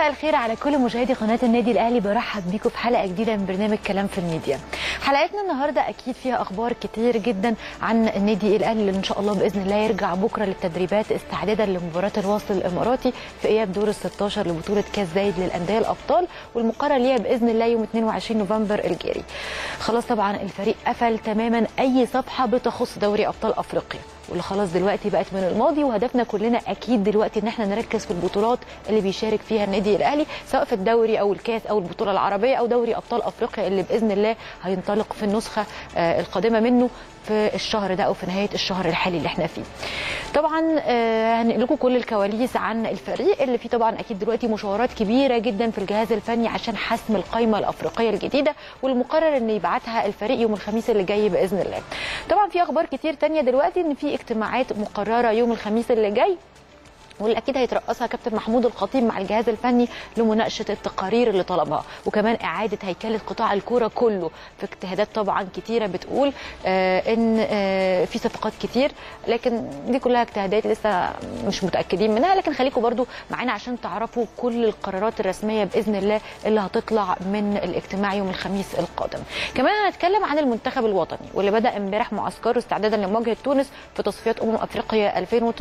الخير على كل مشاهدي قناه النادي الاهلي. برحب بيكم في حلقه جديده من برنامج كلام في الميديا. حلقتنا النهارده اكيد فيها اخبار كتير جدا عن النادي الاهلي اللي ان شاء الله باذن الله يرجع بكره للتدريبات استعدادا لمباراه الوصل الاماراتي في اياب دور ال16 لبطوله كاس زايد للانديه الابطال، والمقرر ليها باذن الله يوم 22 نوفمبر الجاري. خلاص طبعا الفريق قفل تماما اي صفحه بتخص دوري ابطال افريقيا، واللي خلاص دلوقتي بقت من الماضي، وهدفنا كلنا اكيد دلوقتي ان احنا نركز في البطولات اللي بيشارك فيها النادي الاهلي، سواء في الدوري او الكاس او البطوله العربيه او دوري ابطال افريقيا اللي باذن الله هينطلق في النسخه القادمه منه في الشهر ده او في نهايه الشهر الحالي اللي احنا فيه. طبعا هنقول لكم كل الكواليس عن الفريق اللي فيه طبعا اكيد دلوقتي مشاورات كبيره جدا في الجهاز الفني عشان حسم القائمه الافريقيه الجديده، والمقرر ان يبعتها الفريق يوم الخميس اللي جاي باذن الله. طبعا في اخبار كتير تانية دلوقتي ان في اجتماعات مقرره يوم الخميس اللي جاي، واللي اكيد هيترأسها كابتن محمود الخطيب مع الجهاز الفني لمناقشه التقارير اللي طلبها، وكمان اعاده هيكله قطاع الكوره كله في اجتهادات طبعا كتيره بتقول ان في صفقات كتير، لكن دي كلها اجتهادات لسه مش متاكدين منها، لكن خليكم برضو معانا عشان تعرفوا كل القرارات الرسميه باذن الله اللي هتطلع من الاجتماع يوم الخميس القادم. كمان هنتكلم عن المنتخب الوطني واللي بدا امبارح معسكره استعدادا لمواجهه تونس في تصفيات افريقيا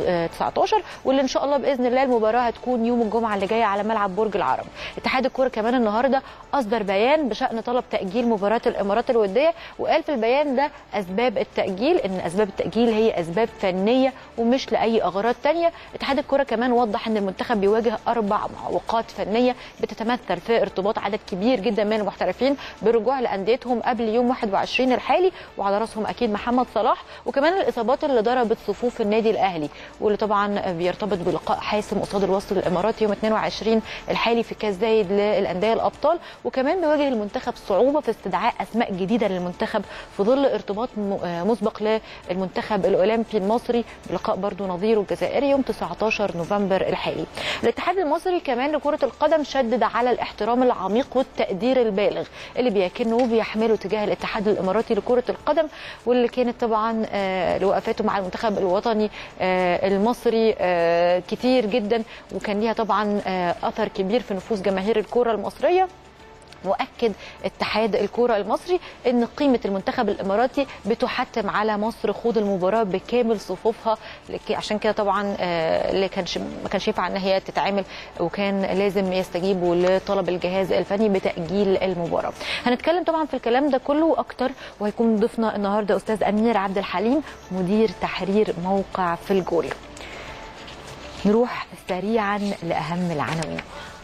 2019، واللي ان شاء الله باذن الله المباراه هتكون يوم الجمعه اللي جايه على ملعب برج العرب. اتحاد الكوره كمان النهارده اصدر بيان بشان طلب تاجيل مباراه الامارات الوديه، وقال في البيان ده اسباب التاجيل ان اسباب التاجيل هي اسباب فنيه ومش لاي اغراض ثانيه. اتحاد الكوره كمان وضح ان المنتخب بيواجه 4 معوقات فنيه بتتمثل في ارتباط عدد كبير جدا من المحترفين بالرجوع لانديتهم قبل يوم 21 الحالي، وعلى راسهم اكيد محمد صلاح، وكمان الاصابات اللي ضربت صفوف النادي الاهلي واللي طبعا بيرتبط بلقاء حاسم قصاد الوصل الاماراتي يوم 22 الحالي في كاس زايد للانديه الابطال. وكمان بيواجه المنتخب صعوبه في استدعاء اسماء جديده للمنتخب في ظل ارتباط مسبق للمنتخب الاولمبي المصري بلقاء برضو نظيره الجزائري يوم 19 نوفمبر الحالي. الاتحاد المصري كمان لكره القدم شدد على الاحترام العميق والتقدير البالغ اللي بيكنه وبيحمله تجاه الاتحاد الاماراتي لكره القدم، واللي كانت طبعا لوقفاته مع المنتخب الوطني المصري كتير جدا، وكان ليها طبعا اثر كبير في نفوس جماهير الكوره المصريه. واكد اتحاد الكوره المصري ان قيمه المنتخب الاماراتي بتحتم على مصر خوض المباراه بكامل صفوفها، عشان كده طبعا اللي ما كانش ينفع ان هي تتعامل، وكان لازم يستجيبوا لطلب الجهاز الفني بتاجيل المباراه. هنتكلم طبعا في الكلام ده كله واكتر، وهيكون ضيفنا النهارده استاذ امير عبد الحليم مدير تحرير موقع في الجول. نروح سريعا لاهم العناوين.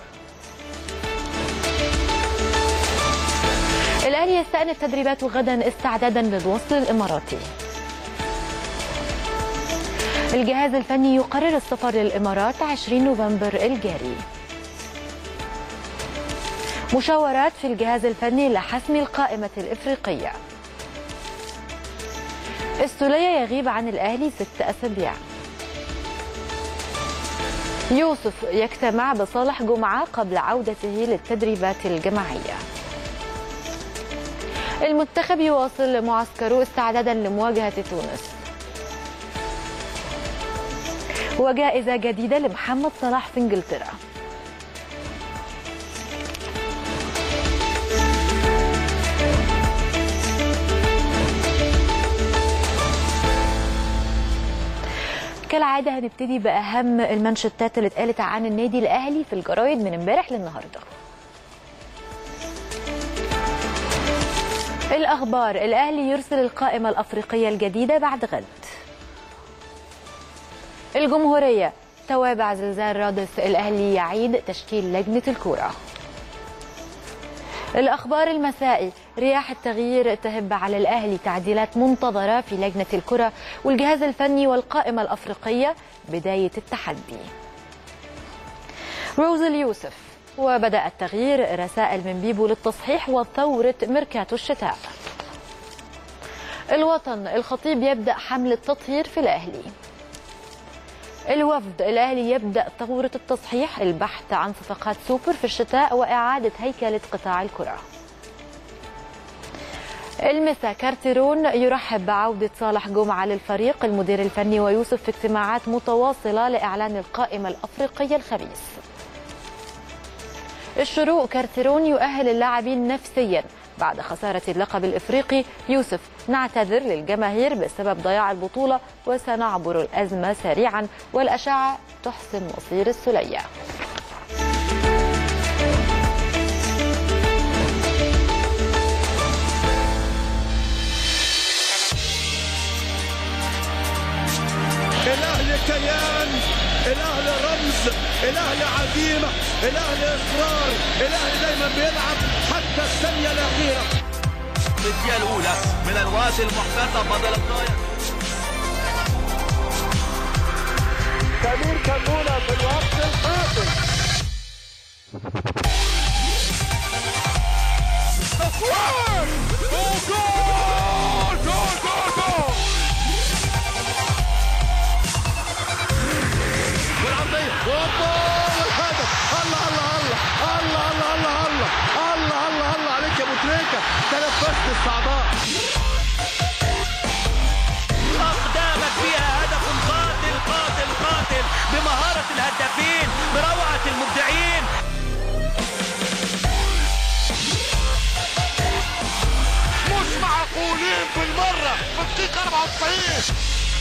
الاهلي يستأنف تدريباته غدا استعدادا للوصل الاماراتي. الجهاز الفني يقرر السفر للامارات 20 نوفمبر الجاري. مشاورات في الجهاز الفني لحسم القائمة الافريقية. السولية يغيب عن الاهلي 6 أسابيع. يوسف يجتمع بصالح جمعة قبل عودته للتدريبات الجماعية. المنتخب يواصل معسكره استعدادا لمواجهة تونس. وجائزة جديدة لمحمد صلاح في انجلترا. كالعادة هنبتدي بأهم المانشيتات اللي اتقالت عن النادي الأهلي في الجرايد من امبارح للنهارده. الأخبار: الأهلي يرسل القائمة الأفريقية الجديدة بعد غد. الجمهورية: توابع زلزال رادس، الأهلي يعيد تشكيل لجنة الكرة. الأخبار المسائي: رياح التغيير تهب على الأهلي، تعديلات منتظرة في لجنة الكرة والجهاز الفني والقائمة الأفريقية، بداية التحدي. روز اليوسف: وبدأ التغيير، رسائل من بيبو للتصحيح وثورة ميركاتو الشتاء. الوطن: الخطيب يبدأ حملة تطهير في الأهلي. الوفد: الأهلي يبدأ ثورة التصحيح، البحث عن صفقات سوبر في الشتاء وإعادة هيكلة قطاع الكرة. المسا: كارتيرون يرحب بعودة صالح جمعة للفريق، المدير الفني ويوسف في اجتماعات متواصلة لإعلان القائمة الأفريقية الخميس. الشروق كارتيرون يؤهل اللاعبين نفسيا بعد خسارة اللقب الإفريقي. يوسف نعتذر للجماهير بسبب ضياع البطولة وسنعبر الأزمة سريعا، والأشعة تحسم مصير السلية. الأهلي كيان، الأهلي رمز، الأهلي عزيمة، الأهلي إصرار، الأهلي دايما بيلعب حتى الثانية الأخيرة. الدقيقة الأولى من الوقت المحتسب بدل الضايع. سمير كمونة في الوقت القاتل. جول جول جول جول جول. والعرضية والهدف. الله الله الله الله الله الله الله الله الله الله عليك يا ابو تريكة، تنفست الصعداء. أقدامك فيها هدف قاتل قاتل قاتل بمهارة الهدافين بروعة المبدعين. مش معقولين بالمرة في الدقيقة 94.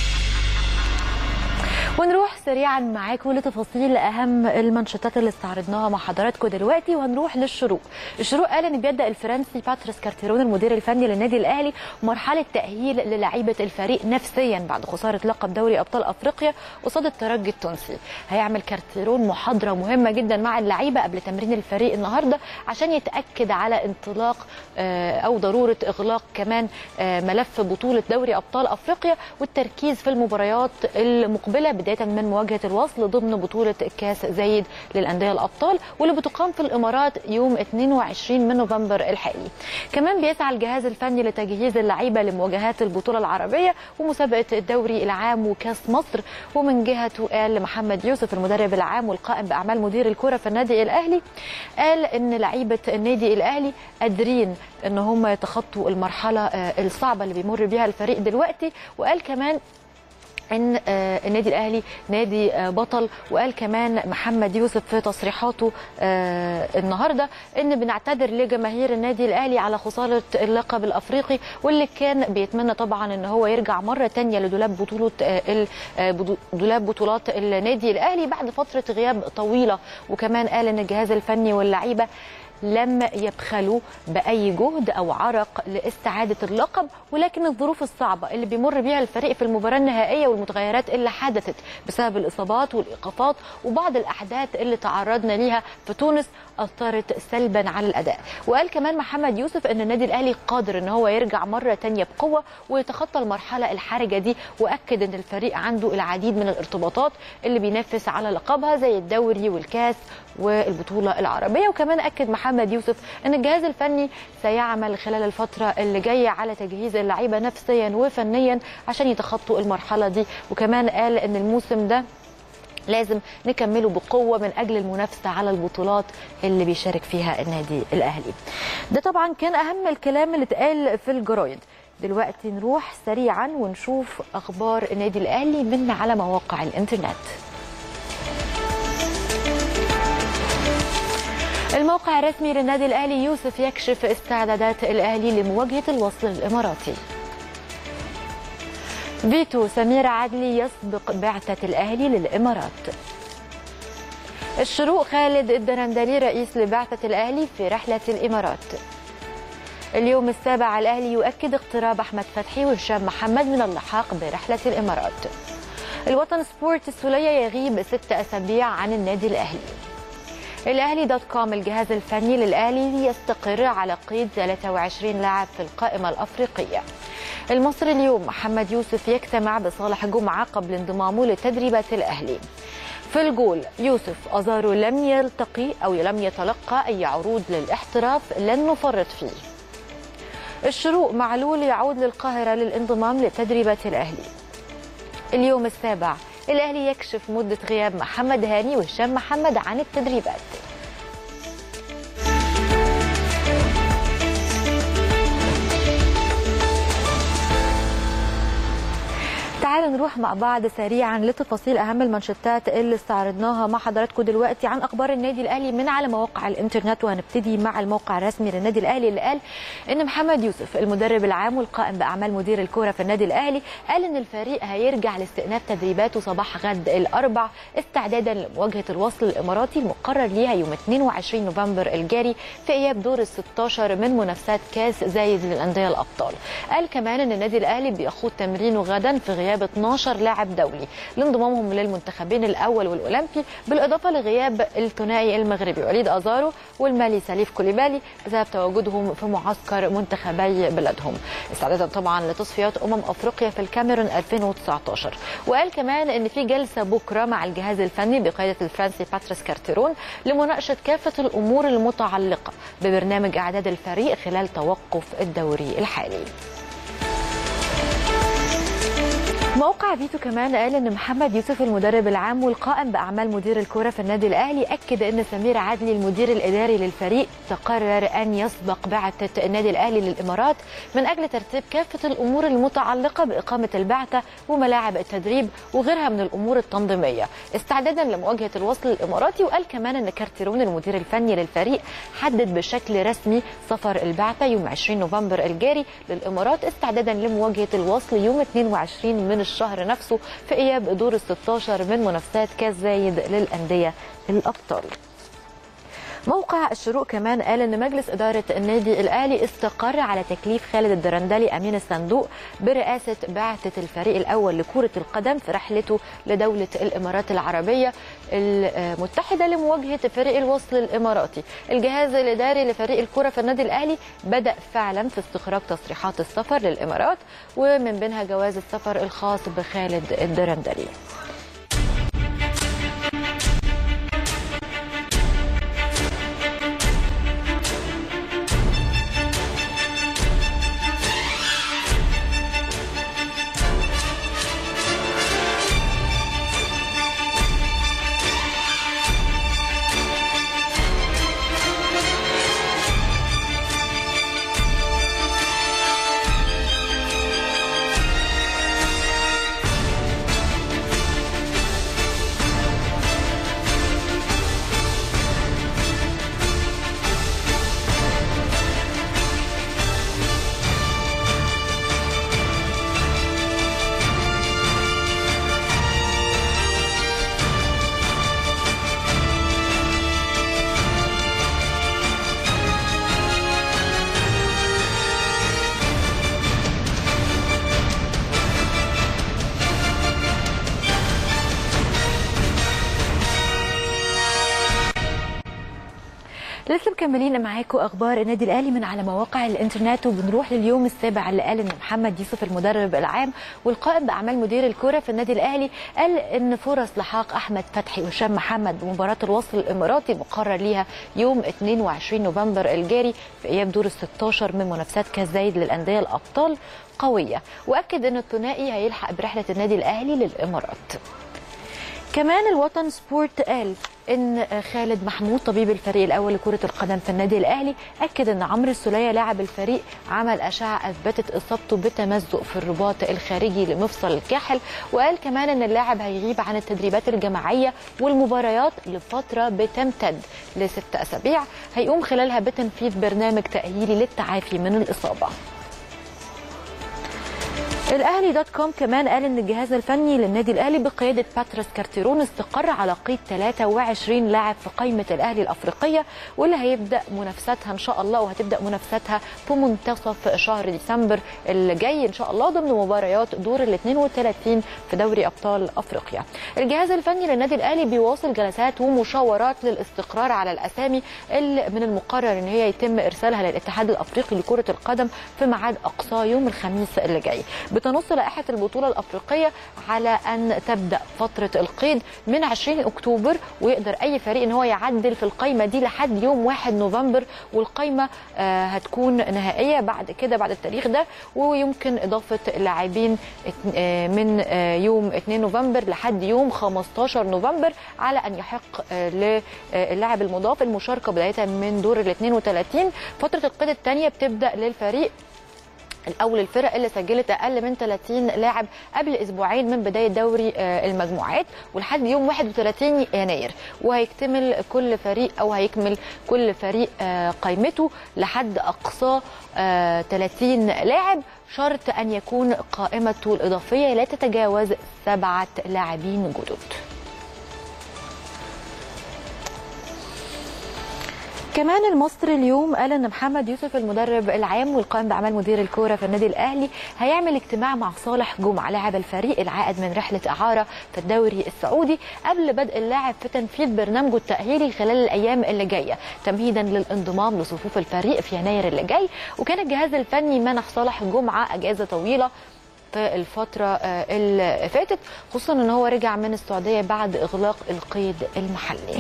ونروح سريعا معاكم لتفاصيل اهم المانشيتات اللي استعرضناها مع حضراتكم دلوقتي، وهنروح للشروق. الشروق قال ان بيبدا الفرنسي باتريس كارتيرون المدير الفني للنادي الاهلي مرحله تاهيل للاعيبه الفريق نفسيا بعد خساره لقب دوري ابطال افريقيا قصاد الترجي التونسي. هيعمل كارتيرون محاضره مهمه جدا مع اللعيبه قبل تمرين الفريق النهارده عشان يتاكد على انطلاق او ضروره اغلاق كمان ملف بطوله دوري ابطال افريقيا والتركيز في المباريات المقبله بداية من مواجهة الوصل ضمن بطولة كاس زايد للأندية الأبطال واللي بتقام في الإمارات يوم 22 من نوفمبر الحالي. كمان بيسعى الجهاز الفني لتجهيز اللعيبة لمواجهات البطولة العربية ومسابقة الدوري العام وكاس مصر. ومن جهته قال محمد يوسف المدرب العام والقائم بأعمال مدير الكرة في النادي الأهلي، قال إن لعيبة النادي الأهلي قادرين إن هم يتخطوا المرحلة الصعبة اللي بيمر بيها الفريق دلوقتي. وقال كمان ان النادي الاهلي نادي بطل. وقال كمان محمد يوسف في تصريحاته النهارده ان بنعتذر لجماهير النادي الاهلي على خساره اللقب الافريقي، واللي كان بيتمنى طبعا ان هو يرجع مره ثانيه دولاب بطولات النادي الاهلي بعد فتره غياب طويله. وكمان قال ان الجهاز الفني واللعيبه لم يبخلوا بأي جهد أو عرق لاستعادة اللقب، ولكن الظروف الصعبة اللي بيمر بيها الفريق في المباراة النهائية والمتغيرات اللي حدثت بسبب الإصابات والإيقافات وبعض الأحداث اللي تعرضنا ليها في تونس أثرت سلبا على الأداء. وقال كمان محمد يوسف أن النادي الأهلي قادر أن هو يرجع مرة تانية بقوة ويتخطى المرحلة الحرجة دي، وأكد أن الفريق عنده العديد من الارتباطات اللي بينافس على لقبها زي الدوري والكاس والبطولة العربية. وكمان أكد محمد يوسف أن الجهاز الفني سيعمل خلال الفترة اللي جاية على تجهيز اللعيبة نفسيا وفنيا عشان يتخطوا المرحلة دي. وكمان قال أن الموسم ده لازم نكمله بقوة من أجل المنافسة على البطولات اللي بيشارك فيها النادي الأهلي. ده طبعا كان أهم الكلام اللي اتقال في الجرايد. دلوقتي نروح سريعا ونشوف أخبار النادي الأهلي من على مواقع الإنترنت. الموقع الرسمي للنادي الأهلي يوسف يكشف استعدادات الأهلي لمواجهة الوصل الإماراتي. فيتو سمير عدلي يسبق بعثة الأهلي للإمارات. الشروق خالد الدرندلي رئيس لبعثة الأهلي في رحلة الإمارات. اليوم السابع الأهلي يؤكد اقتراب أحمد فتحي وهشام محمد من اللحاق برحلة الإمارات. الوطن سبورت السولية يغيب 6 أسابيع عن النادي الأهلي. الأهلي دوت كوم الجهاز الفني للأهلي يستقر على قيد 23 لاعب في القائمة الأفريقية. المصري اليوم محمد يوسف يجتمع بصالح جمعة قبل انضمامه لتدريبات الأهلي. في الجول يوسف أزارو لم يلتقي أو لم يتلقى أي عروض للاحتراف لن نفرط فيه. الشروق معلول يعود للقاهرة للانضمام لتدريبات الأهلي. اليوم السابع الأهلي يكشف مدة غياب محمد هاني وهشام محمد عن التدريبات. تعالوا نروح مع بعض سريعا لتفاصيل اهم المانشيتات اللي استعرضناها مع حضراتكم دلوقتي عن اخبار النادي الاهلي من على مواقع الانترنت. وهنبتدي مع الموقع الرسمي للنادي الاهلي اللي قال ان محمد يوسف المدرب العام والقائم باعمال مدير الكوره في النادي الاهلي قال ان الفريق هيرجع لاستئناف تدريباته صباح غد الاربع استعدادا لمواجهه الوصل الاماراتي المقرر ليها يوم 22 نوفمبر الجاري في اياب دور ال 16 من منافسات كاس زايد للانديه الابطال. قال كمان ان النادي الاهلي بيخوض تمرينه غدا في غياب 12 لاعب دولي لانضمامهم للمنتخبين الاول والاولمبي، بالاضافه لغياب الثنائي المغربي وليد ازارو والمالي سليف كوليبالي بسبب تواجدهم في معسكر منتخبي بلادهم استعدادا طبعا لتصفيات افريقيا في الكاميرون 2019. وقال كمان ان في جلسه بكره مع الجهاز الفني بقياده الفرنسي باتريس كارتيرون لمناقشه كافه الامور المتعلقه ببرنامج اعداد الفريق خلال توقف الدوري الحالي. موقع فيتو كمان قال ان محمد يوسف المدرب العام والقائم باعمال مدير الكره في النادي الاهلي اكد ان سمير عدلي المدير الاداري للفريق تقرر ان يسبق بعثه النادي الاهلي للامارات من اجل ترتيب كافه الامور المتعلقه باقامه البعثه وملاعب التدريب وغيرها من الامور التنظيميه استعدادا لمواجهه الوصل الاماراتي. وقال كمان ان كارتيرون المدير الفني للفريق حدد بشكل رسمي سفر البعثه يوم 20 نوفمبر الجاري للامارات استعدادا لمواجهه الوصل يوم 22 من الشهر نفسه في اياب دور ال 16 من منافسات كاس زايد للانديه الابطال. موقع الشروق كمان قال ان مجلس اداره النادي الاهلي استقر على تكليف خالد الدرندلي امين الصندوق برئاسه بعثه الفريق الاول لكره القدم في رحلته لدوله الامارات العربيه المتحده لمواجهه فريق الوصل الاماراتي. الجهاز الاداري لفريق الكره في النادي الاهلي بدا فعلا في استخراج تصريحات السفر للامارات ومن بينها جواز السفر الخاص بخالد الدرندلي. لسه مكملين معاكم اخبار النادي الاهلي من على مواقع الانترنت وبنروح لليوم السابع اللي قال ان محمد يوسف المدرب العام والقائم باعمال مدير الكره في النادي الاهلي قال ان فرص لحاق احمد فتحي وهشام محمد بمباراه الوصل الاماراتي مقرر ليها يوم 22 نوفمبر الجاري في اياب دور ال 16 من منافسات كاس زايد للانديه الابطال قويه. واكد ان الثنائي هيلحق برحله النادي الاهلي للامارات. كمان الوطن سبورت قال ان خالد محمود طبيب الفريق الاول لكره القدم في النادي الاهلي اكد ان عمرو السوليه لاعب الفريق عمل اشعه اثبتت اصابته بتمزق في الرباط الخارجي لمفصل الكاحل. وقال كمان ان اللاعب هيغيب عن التدريبات الجماعيه والمباريات لفتره بتمتد ل6 اسابيع هيقوم خلالها بتنفيذ برنامج تاهيلي للتعافي من الاصابه. الاهلي.com كمان قال ان الجهاز الفني للنادي الاهلي بقياده باتريس كارتيرون استقر على قيد 23 لاعب في قائمه الاهلي الافريقيه واللي هيبدا منافستها ان شاء الله وهتبدا منافستها في منتصف شهر ديسمبر اللي جاي ان شاء الله ضمن مباريات دور ال 32 في دوري ابطال افريقيا. الجهاز الفني للنادي الاهلي بيواصل جلسات ومشاورات للاستقرار على الاسامي اللي من المقرر ان هي يتم ارسالها للاتحاد الافريقي لكره القدم في ميعاد اقصى يوم الخميس اللي جاي. بتنص لائحة البطولة الأفريقية على أن تبدأ فترة القيد من 20 أكتوبر ويقدر أي فريق أن هو يعدل في القائمة دي لحد يوم 1 نوفمبر والقائمة هتكون نهائية بعد كده بعد التاريخ ده ويمكن إضافة لاعبين من يوم 2 نوفمبر لحد يوم 15 نوفمبر على أن يحق للاعب المضاف المشاركة بداية من دور ال 32. فترة القيد الثانية بتبدأ للفريق الاول الفرق اللي سجلت اقل من 30 لاعب قبل اسبوعين من بدايه دوري المجموعات ولحد يوم 31 يناير، وهيكتمل كل فريق او هيكمل كل فريق قائمته لحد اقصاه 30 لاعب، شرط ان يكون قائمته الاضافيه لا تتجاوز 7 لاعبين جدد. كمان المصري اليوم قال ان محمد يوسف المدرب العام والقائم باعمال مدير الكوره في النادي الاهلي هيعمل اجتماع مع صالح جمعه لاعب الفريق العائد من رحله اعاره في الدوري السعودي قبل بدء اللاعب في تنفيذ برنامجه التاهيلي خلال الايام اللي جايه تمهيدا للانضمام لصفوف الفريق في يناير اللي جاي. وكان الجهاز الفني منح صالح جمعه اجازه طويله في الفتره اللي فاتت، خصوصا ان هو رجع من السعوديه بعد اغلاق القيد المحلي.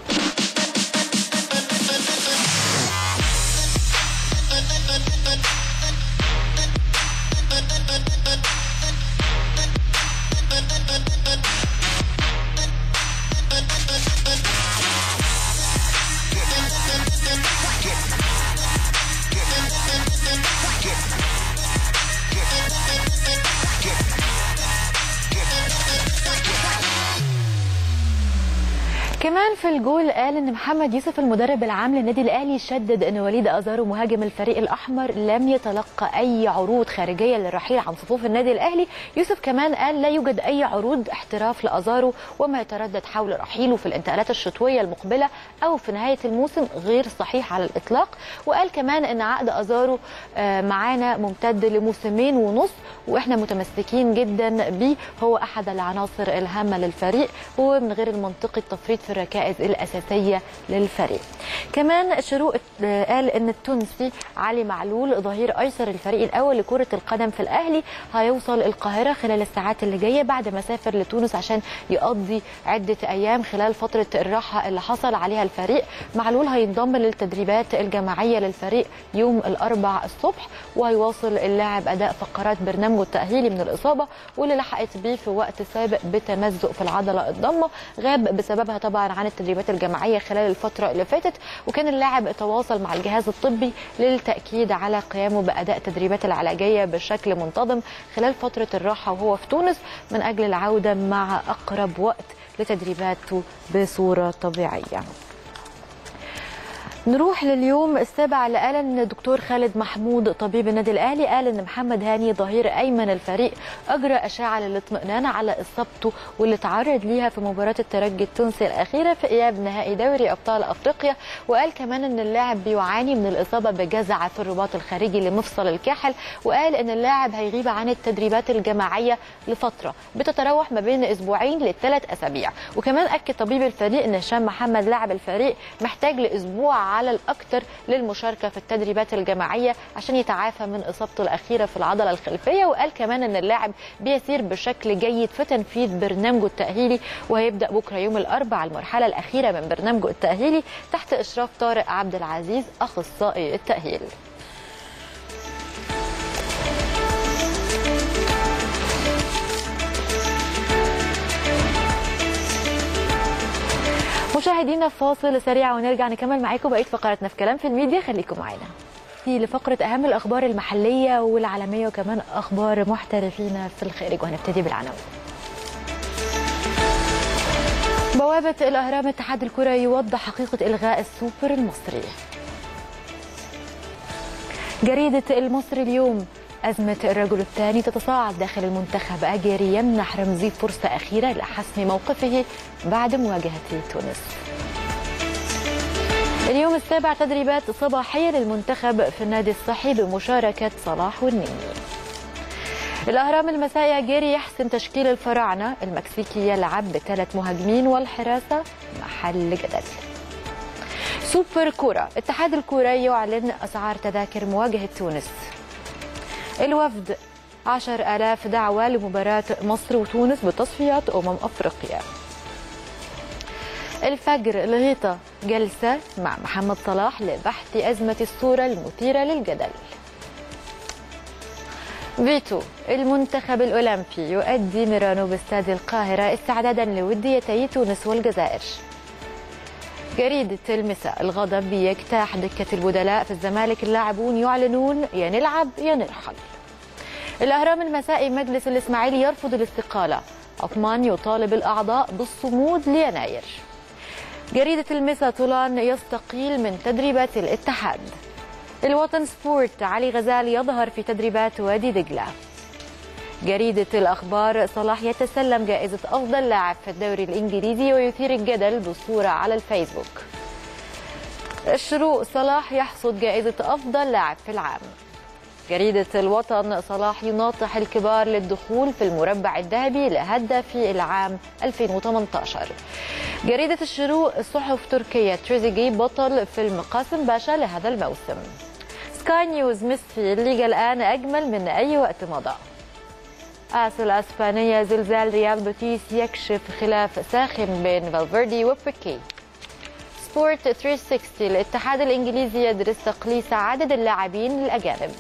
كمان في الجول قال ان محمد يوسف المدرب العام للنادي الاهلي شدد ان وليد ازارو مهاجم الفريق الاحمر لم يتلقى اي عروض خارجيه للرحيل عن صفوف النادي الاهلي. يوسف كمان قال لا يوجد اي عروض احتراف لازارو وما يتردد حول رحيله في الانتقالات الشتويه المقبله او في نهايه الموسم غير صحيح على الاطلاق. وقال كمان ان عقد ازارو معانا ممتد لموسمين ونص واحنا متمسكين جدا بيه، هو احد العناصر الهامه للفريق ومن غير المنطقي التفريط في الركائز الأساسية للفريق. كمان شروق قال ان التونسي علي معلول ظهير ايسر الفريق الاول لكرة القدم في الاهلي هيوصل القاهرة خلال الساعات اللي جاية بعد ما سافر لتونس عشان يقضي عدة ايام خلال فترة الراحة اللي حصل عليها الفريق. معلول هينضم للتدريبات الجماعية للفريق يوم الاربعاء الصبح، وهيواصل اللاعب اداء فقرات برنامجه التأهيلي من الاصابة واللي لحقت بيه في وقت سابق بتمزق في العضلة الضمة غاب بسببها طبعا عن التدريبات الجماعيه خلال الفتره اللي فاتت. وكان اللاعب تواصل مع الجهاز الطبي للتاكيد على قيامه باداء التدريبات العلاجيه بشكل منتظم خلال فتره الراحه وهو في تونس من اجل العوده مع اقرب وقت لتدريباته بصوره طبيعيه. نروح لليوم السابع اللي قال ان الدكتور خالد محمود طبيب النادي الاهلي قال ان محمد هاني ظهير ايمن الفريق اجرى اشعه للاطمئنان على اصابته واللي تعرض ليها في مباراه الترجي التونسي الاخيره في اياب نهائي دوري ابطال افريقيا. وقال كمان ان اللاعب بيعاني من الاصابه بجزع في الرباط الخارجي لمفصل الكاحل، وقال ان اللاعب هيغيب عن التدريبات الجماعيه لفتره بتتراوح ما بين اسبوعين ل3 اسابيع. وكمان اكد طبيب الفريق ان هشام محمد لاعب الفريق محتاج لاسبوع على الأكثر للمشاركة في التدريبات الجماعية عشان يتعافى من إصابته الأخيرة في العضلة الخلفية. وقال كمان أن اللاعب بيسير بشكل جيد في تنفيذ برنامجه التأهيلي وهيبدأ بكرة يوم الأربعاء المرحلة الأخيرة من برنامجه التأهيلي تحت إشراف طارق عبد العزيز أخصائي التأهيل. مشاهدينا فاصل سريع ونرجع نكمل معاكم بقيه فقراتنا في كلام في الميديا، خليكم معانا. لفقره اهم الاخبار المحليه والعالميه وكمان اخبار محترفين في الخارج، وهنبتدي بالعناوين. بوابه الاهرام اتحاد الكره يوضح حقيقه الغاء السوبر المصري. جريده المصري اليوم أزمة الرجل الثاني تتصاعد داخل المنتخب، أجيري يمنح رمزي فرصة أخيرة لحسم موقفه بعد مواجهة تونس. اليوم السابع تدريبات صباحية للمنتخب في النادي الصحي بمشاركة صلاح والنني. الأهرام المسائي أجيري يحسم تشكيل الفراعنة، المكسيكي يلعب ب3 مهاجمين والحراسة محل جدل. سوبر كورة، اتحاد الكورة يعلن أسعار تذاكر مواجهة تونس. الوفد 10,000 دعوة لمباراة مصر وتونس بتصفيات أفريقيا. الفجر الهيطة جلسة مع محمد صلاح لبحث أزمة الصورة المثيرة للجدل. فيتو المنتخب الأولمبي يؤدي ميرانو باستاد القاهرة استعدادا لوديتي تونس والجزائر. جريدة المساء الغضب يجتاح دكة البدلاء في الزمالك، اللاعبون يعلنون يا نلعب يا نرحل. الأهرام المسائي: مجلس الإسماعيلي يرفض الاستقالة، عثمان يطالب الأعضاء بالصمود ليناير. جريدة المسا: طولان يستقيل من تدريبات الاتحاد. الوطن سبورت: علي غزال يظهر في تدريبات وادي دجلة. جريدة الأخبار: صلاح يتسلم جائزة أفضل لاعب في الدوري الإنجليزي ويثير الجدل بصورة على الفيسبوك. الشروق: صلاح يحصد جائزة أفضل لاعب في العام. جريدة الوطن: صلاح يناطح الكبار للدخول في المربع الذهبي لهداف العام 2018. جريدة الشروق: صحف تركية: تريزيجيه بطل فيلم قاسم باشا لهذا الموسم. سكاي نيوز: ميسي: الليجا الآن أجمل من أي وقت مضى. آس الأسبانية: زلزال ريال بيتيس يكشف خلاف ساخن بين فالفيردي وبيكي. سبورت 360: الاتحاد الإنجليزي يدرس تقليص عدد اللاعبين الأجانب.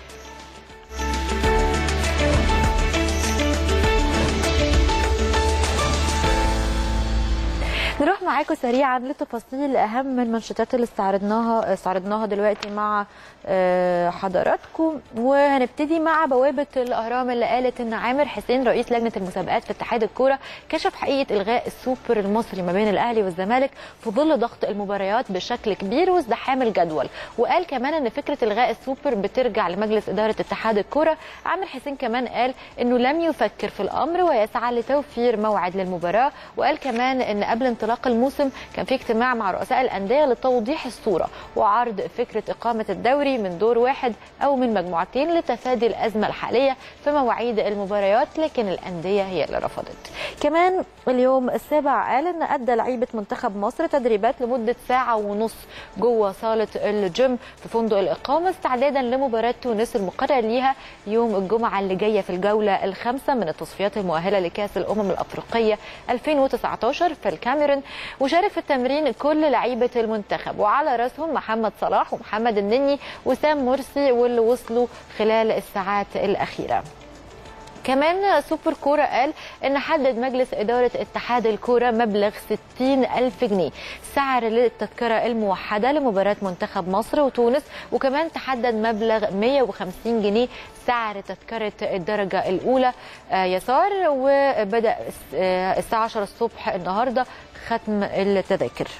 نروح معاكم سريعا لتفاصيل اهم المنشطات اللي استعرضناها دلوقتي مع حضراتكم، وهنبتدي مع بوابه الاهرام اللي قالت ان عامر حسين رئيس لجنه المسابقات في اتحاد الكوره كشف حقيقه الغاء السوبر المصري ما بين الاهلي والزمالك في ظل ضغط المباريات بشكل كبير وازدحام الجدول، وقال كمان ان فكره الغاء السوبر بترجع لمجلس اداره اتحاد الكوره. عامر حسين كمان قال انه لم يفكر في الامر ويسعى لتوفير موعد للمباراه، وقال كمان ان قبل انطلاق الموسم كان في اجتماع مع رؤساء الانديه لتوضيح الصوره وعرض فكره اقامه الدوري من دور واحد او من مجموعتين لتفادي الازمه الحاليه في مواعيد المباريات، لكن الانديه هي اللي رفضت. كمان اليوم السابع قال ان ادى لعيبه منتخب مصر تدريبات لمده ساعه ونص جوه صاله الجيم في فندق الاقامه استعدادا لمباراه تونس المقرر ليها يوم الجمعه اللي جايه في الجوله الخامسه من التصفيات المؤهله لكاس الامم الافريقيه 2019 في الكاميرون. وشارك في التمرين كل لعيبه المنتخب وعلى راسهم محمد صلاح ومحمد النني وسام مرسي واللي وصلوا خلال الساعات الاخيره. كمان سوبر كورة قال ان حدد مجلس اداره اتحاد الكوره مبلغ 60,000 جنيه سعر للتذكره الموحده لمباراه منتخب مصر وتونس، وكمان تحدد مبلغ 150 جنيه سعر تذكره الدرجه الاولى يسار، وبدا الساعه 10 الصبح النهارده ختم التذاكر.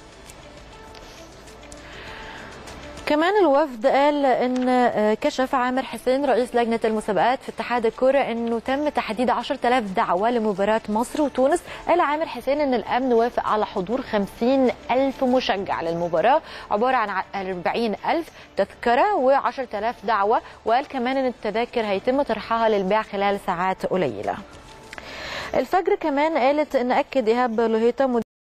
كمان الوفد قال ان كشف عامر حسين رئيس لجنه المسابقات في اتحاد الكوره انه تم تحديد 10,000 دعوه لمباراه مصر وتونس. قال عامر حسين ان الامن وافق على حضور 50,000 مشجع للمباراه عباره عن 40,000 تذكره و10,000 دعوه، وقال كمان ان التذاكر هيتم طرحها للبيع خلال ساعات قليله. الفجر كمان قالت ان اكد ايهاب لوهيتا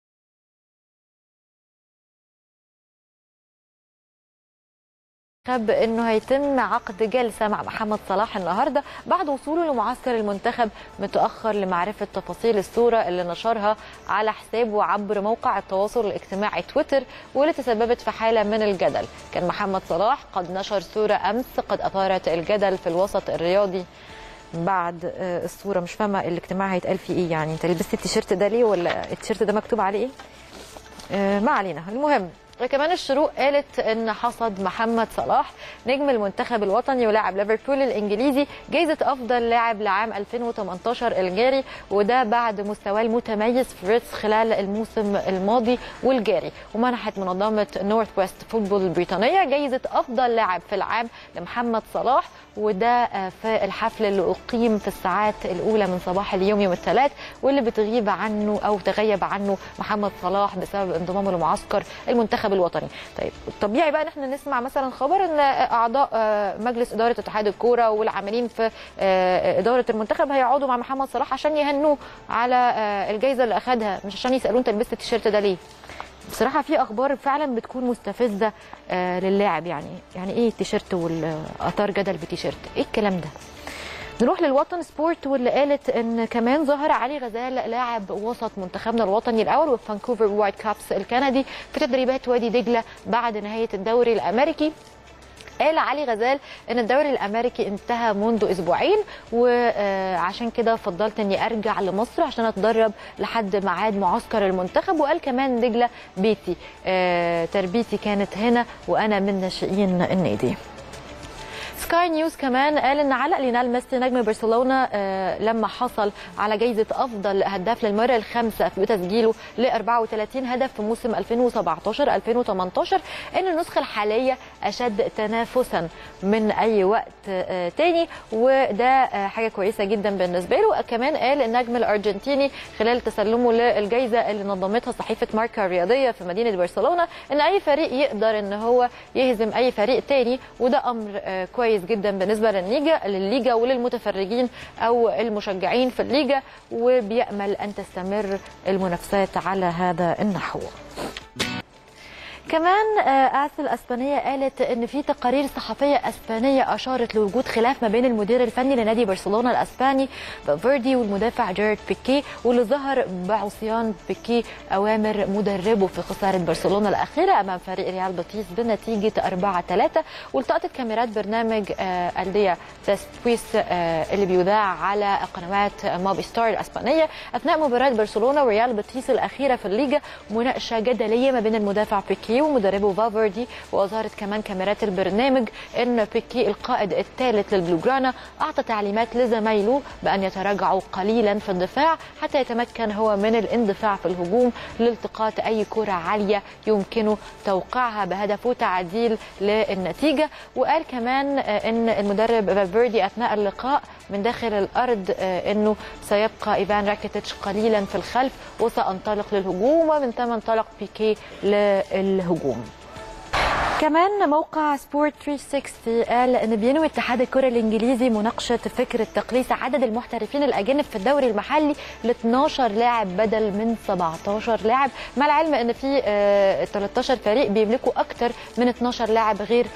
انه هيتم عقد جلسه مع محمد صلاح النهارده بعد وصوله لمعسكر المنتخب متاخر لمعرفه تفاصيل الصوره اللي نشرها على حسابه عبر موقع التواصل الاجتماعي تويتر واللي تسببت في حاله من الجدل. كان محمد صلاح قد نشر صوره امس قد اثارت الجدل في الوسط الرياضي بعد الصوره. مش فاهمه الاجتماع هيتقال فيه ايه، يعني انت لبست التيشيرت ده ليه، ولا التيشيرت ده مكتوب عليه ايه؟ ما علينا. المهم وكمان الشروق قالت ان حصد محمد صلاح نجم المنتخب الوطني ولاعب ليفربول الانجليزي جائزه افضل لاعب لعام 2018 الجاري، وده بعد مستواه المتميز في ريتس خلال الموسم الماضي والجاري. ومنحت منظمه نورث ويست فوتبول البريطانيه جائزه افضل لاعب في العام لمحمد صلاح، وده في الحفل اللي اقيم في الساعات الاولى من صباح اليوم يوم الثلاث، واللي بتغيب عنه او تغيب عنه محمد صلاح بسبب انضمامه لمعسكر المنتخب الوطني. طيب طبيعي بقى ان احنا نسمع مثلا خبر ان اعضاء مجلس اداره اتحاد الكوره والعاملين في اداره المنتخب هيقعدوا مع محمد صلاح عشان يهنوه على الجائزه اللي اخذها، مش عشان يسالوه انت لبست التيشيرت ده ليه. بصراحه في اخبار فعلا بتكون مستفزه للاعب، يعني ايه التيشيرت والاثار جدل بتيشيرت، ايه الكلام ده. نروح للوطن سبورت واللي قالت ان كمان ظهر علي غزال لاعب وسط منتخبنا الوطني الاول وفانكوفر وايت كابس الكندي في تدريبات وادي دجله بعد نهايه الدوري الامريكي. قال علي غزال ان الدوري الامريكي انتهى منذ اسبوعين، وعشان كده فضلت اني ارجع لمصر عشان اتدرب لحد ميعاد معسكر المنتخب. وقال كمان دجله بيتي، تربيتي كانت هنا وانا من ناشئين النادي. سكاي نيوز كمان قال ان علق ليونيل ميسي نجم برشلونه لما حصل على جائزه افضل هداف للمره الخامسه بتسجيله ل 34 هدف في موسم 2017-2018 ان النسخه الحاليه اشد تنافسا من اي وقت تاني، وده حاجه كويسه جدا بالنسبه له. كمان قال النجم الارجنتيني خلال تسلمه للجائزه اللي نظمتها صحيفه ماركا الرياضيه في مدينه برشلونه ان اي فريق يقدر ان هو يهزم اي فريق تاني، وده امر كويس جدا بالنسبه للليجا وللمتفرجين او المشجعين في الليجا، وبيأمل ان تستمر المنافسات على هذا النحو. كمان آس الاسبانيه قالت ان في تقارير صحفيه اسبانيه اشارت لوجود خلاف ما بين المدير الفني لنادي برشلونه الاسباني فالفيردي والمدافع جيرارد بيكيه، واللي ظهر بعصيان بيكيه اوامر مدربه في خساره برشلونه الاخيره امام فريق ريال بيتيس بنتيجه 4-3. والتقطت كاميرات برنامج الديا تسويس اللي بيذاع على قنوات موفي ستار الاسبانيه اثناء مباراه برشلونه وريال بيتيس الاخيره في الليجا مناقشه جدليه ما بين المدافع بيكيه ومدربه فالفيردي. واظهرت كمان كاميرات البرنامج ان بيكي القائد الثالث للبلوغرانا اعطى تعليمات لزمايله بان يتراجعوا قليلا في الدفاع حتى يتمكن هو من الاندفاع في الهجوم لالتقاط اي كره عاليه يمكنه توقيعها بهدف وتعديل للنتيجه. وقال كمان ان المدرب فالفيردي اثناء اللقاء من داخل الارض انه سيبقى ايفان راكيتيتش قليلا في الخلف وسانطلق للهجوم، ومن ثم انطلق بيكي للهجوم. كمان موقع سبورت 360 قال ان بينوي اتحاد الكره الانجليزي مناقشه فكره تقليص عدد المحترفين الاجانب في الدوري المحلي ل 12 لاعب بدل من 17 لاعب، مع العلم ان في 13 فريق بيملكوا اكثر من 12 لاعب غير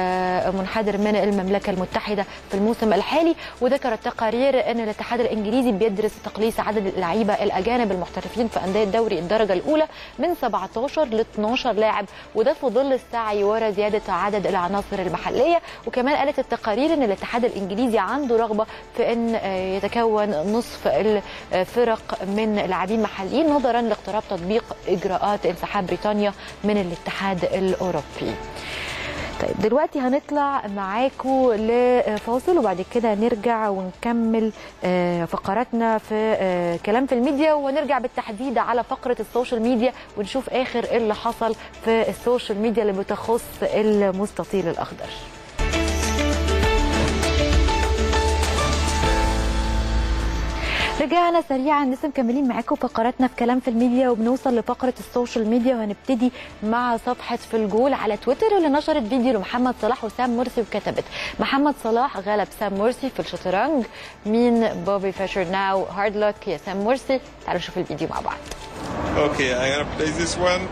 منحدر من المملكه المتحده في الموسم الحالي. وذكرت تقارير ان الاتحاد الانجليزي بيدرس تقليص عدد اللعيبه الاجانب المحترفين في انديه الدوري الدرجه الاولى من 17 ل 12 لاعب، وده في ظل السعي ورا زياده عدد العناصر المحليه. وكمان قالت التقارير ان الاتحاد الانجليزي عنده رغبه في ان يتكون نصف الفرق من لاعبين محليين نظرا لاقتراب تطبيق اجراءات انسحاب بريطانيا من الاتحاد الاوروبي. طيب دلوقتي هنطلع معاكم لفاصل وبعد كده نرجع ونكمل فقراتنا في كلام في الميديا، ونرجع بالتحديد على فقرة السوشيال ميديا ونشوف آخر اللي حصل في السوشيال ميديا اللي بتخص المستطيل الأخضر. رجعنا سريعا لسه مكملين معاكم فقراتنا في كلام في الميديا، وبنوصل لفقره السوشيال ميديا وهنبتدي مع صفحه في الجول على تويتر اللي نشرت فيديو لمحمد صلاح وسام مرسي وكتبت: محمد صلاح غلب سام مرسي في الشطرنج، مين بوبي فيشر ناو، هارد لك يا سام مرسي. تعالوا نشوف الفيديو مع بعض. Okay, I'm gonna play this one.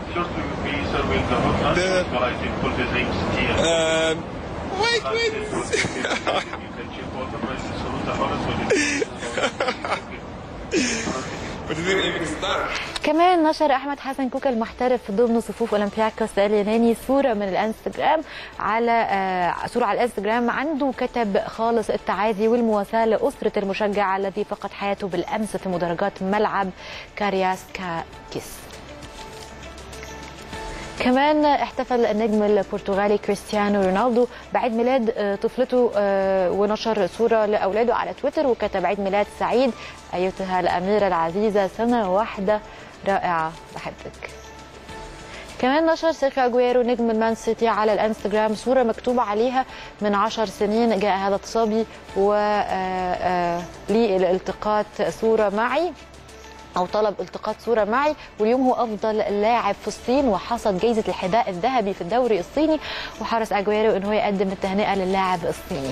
Wait. كمان نشر احمد حسن كوكا المحترف ضمن صفوف اولمبياكوس اليوناني صوره من الانستجرام على صوره على الانستجرام عنده كتب خالص التعازي والمواساه لاسره المشجع الذي فقد حياته بالامس في مدرجات ملعب كارياسكاكيس. كمان احتفل النجم البرتغالي كريستيانو رونالدو بعيد ميلاد طفلته ونشر صورة لأولاده على تويتر وكتب: عيد ميلاد سعيد أيتها الأميرة العزيزة، سنة واحدة رائعة، بحبك. كمان نشر سيرخيو أجويرو نجم المان سيتي على الانستجرام صورة مكتوب عليها: من 10 سنين جاء هذا الصبي للالتقاط صورة معي أو طلب التقاط صورة معي، واليوم هو أفضل لاعب في الصين وحصد جائزة الحذاء الذهبي في الدوري الصيني، وحرص أجويرو أنه يقدم التهنئة للاعب الصيني.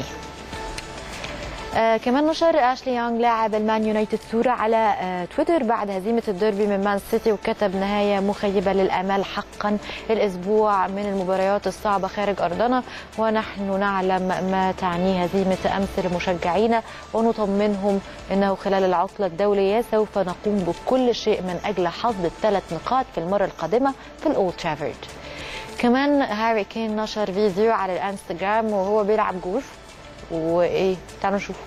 كمان نشر أشلي يونغ لاعب المان يونايتد صورة على تويتر بعد هزيمة الديربي من مان سيتي وكتب: نهاية مخيبة للآمال حقا، الأسبوع من المباريات الصعبة خارج أرضنا ونحن نعلم ما تعنيه هزيمة أمس لمشجعينا ونطمنهم أنه خلال العطلة الدولية سوف نقوم بكل شيء من أجل حصد ال3 نقاط في المرة القادمة في الأولد ترافورد. كمان هاري كين نشر فيديو على الانستجرام وهو بيلعب جولف، وايه تعالوا نشوف.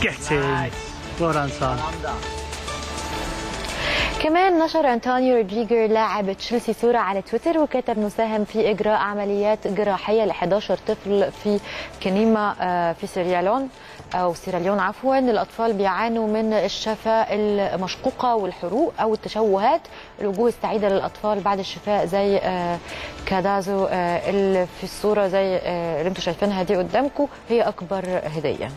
Get in. Well done, son. كمان نشر أنطونيو رودريجر لاعب تشيلسي صورة على تويتر وكتب نساهم في إجراء عمليات جراحية ل 11 طفل في كنيمة في سيراليون عفوا. الأطفال بيعانوا من الشفاء المشقوقة والحروق أو التشوهات. الوجوه السعيدة للأطفال بعد الشفاء زي كادازو اللي في الصورة زي اللي انتم شايفينها دي قدامكم هي أكبر هدية.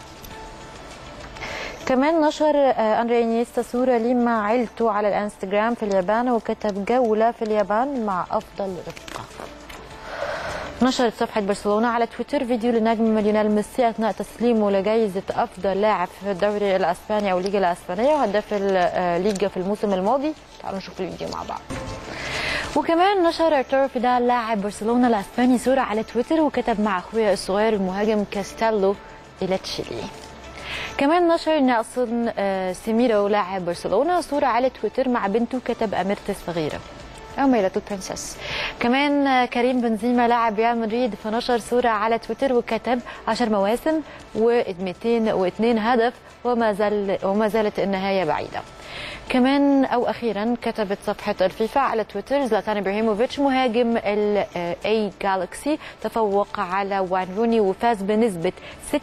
كمان نشر أندري إنيستا صورة ليه مع عيلته على الانستجرام في اليابان وكتب جولة في اليابان مع أفضل رفقة. نشرت صفحة برشلونة على تويتر فيديو لنجم ليونيل ميسي أثناء تسليمه لجائزة أفضل لاعب في الدوري الأسباني أو الليجا الأسبانية وهداف الليجا في الموسم الماضي. تعالوا نشوف الفيديو مع بعض. وكمان نشر ارتورو فيدال لاعب برشلونة الأسباني صورة على تويتر وكتب مع أخويا الصغير المهاجم كاستيلو إلى تشيلي. كمان نشر نيلسون سيميرو لاعب برشلونة صورة على تويتر مع بنته كتب أميرتي الصغيرة أو ميلاتو برنسس. كمان كريم بنزيما لاعب ريال مدريد فنشر صورة على تويتر وكتب 10 مواسم و202 هدف وما زالت النهاية بعيدة. كمان أو أخيرا كتبت صفحة الفيفا على تويتر زلاتان إبراهيموفيتش مهاجم الاي جالكسي تفوق على وين روني وفاز بنسبة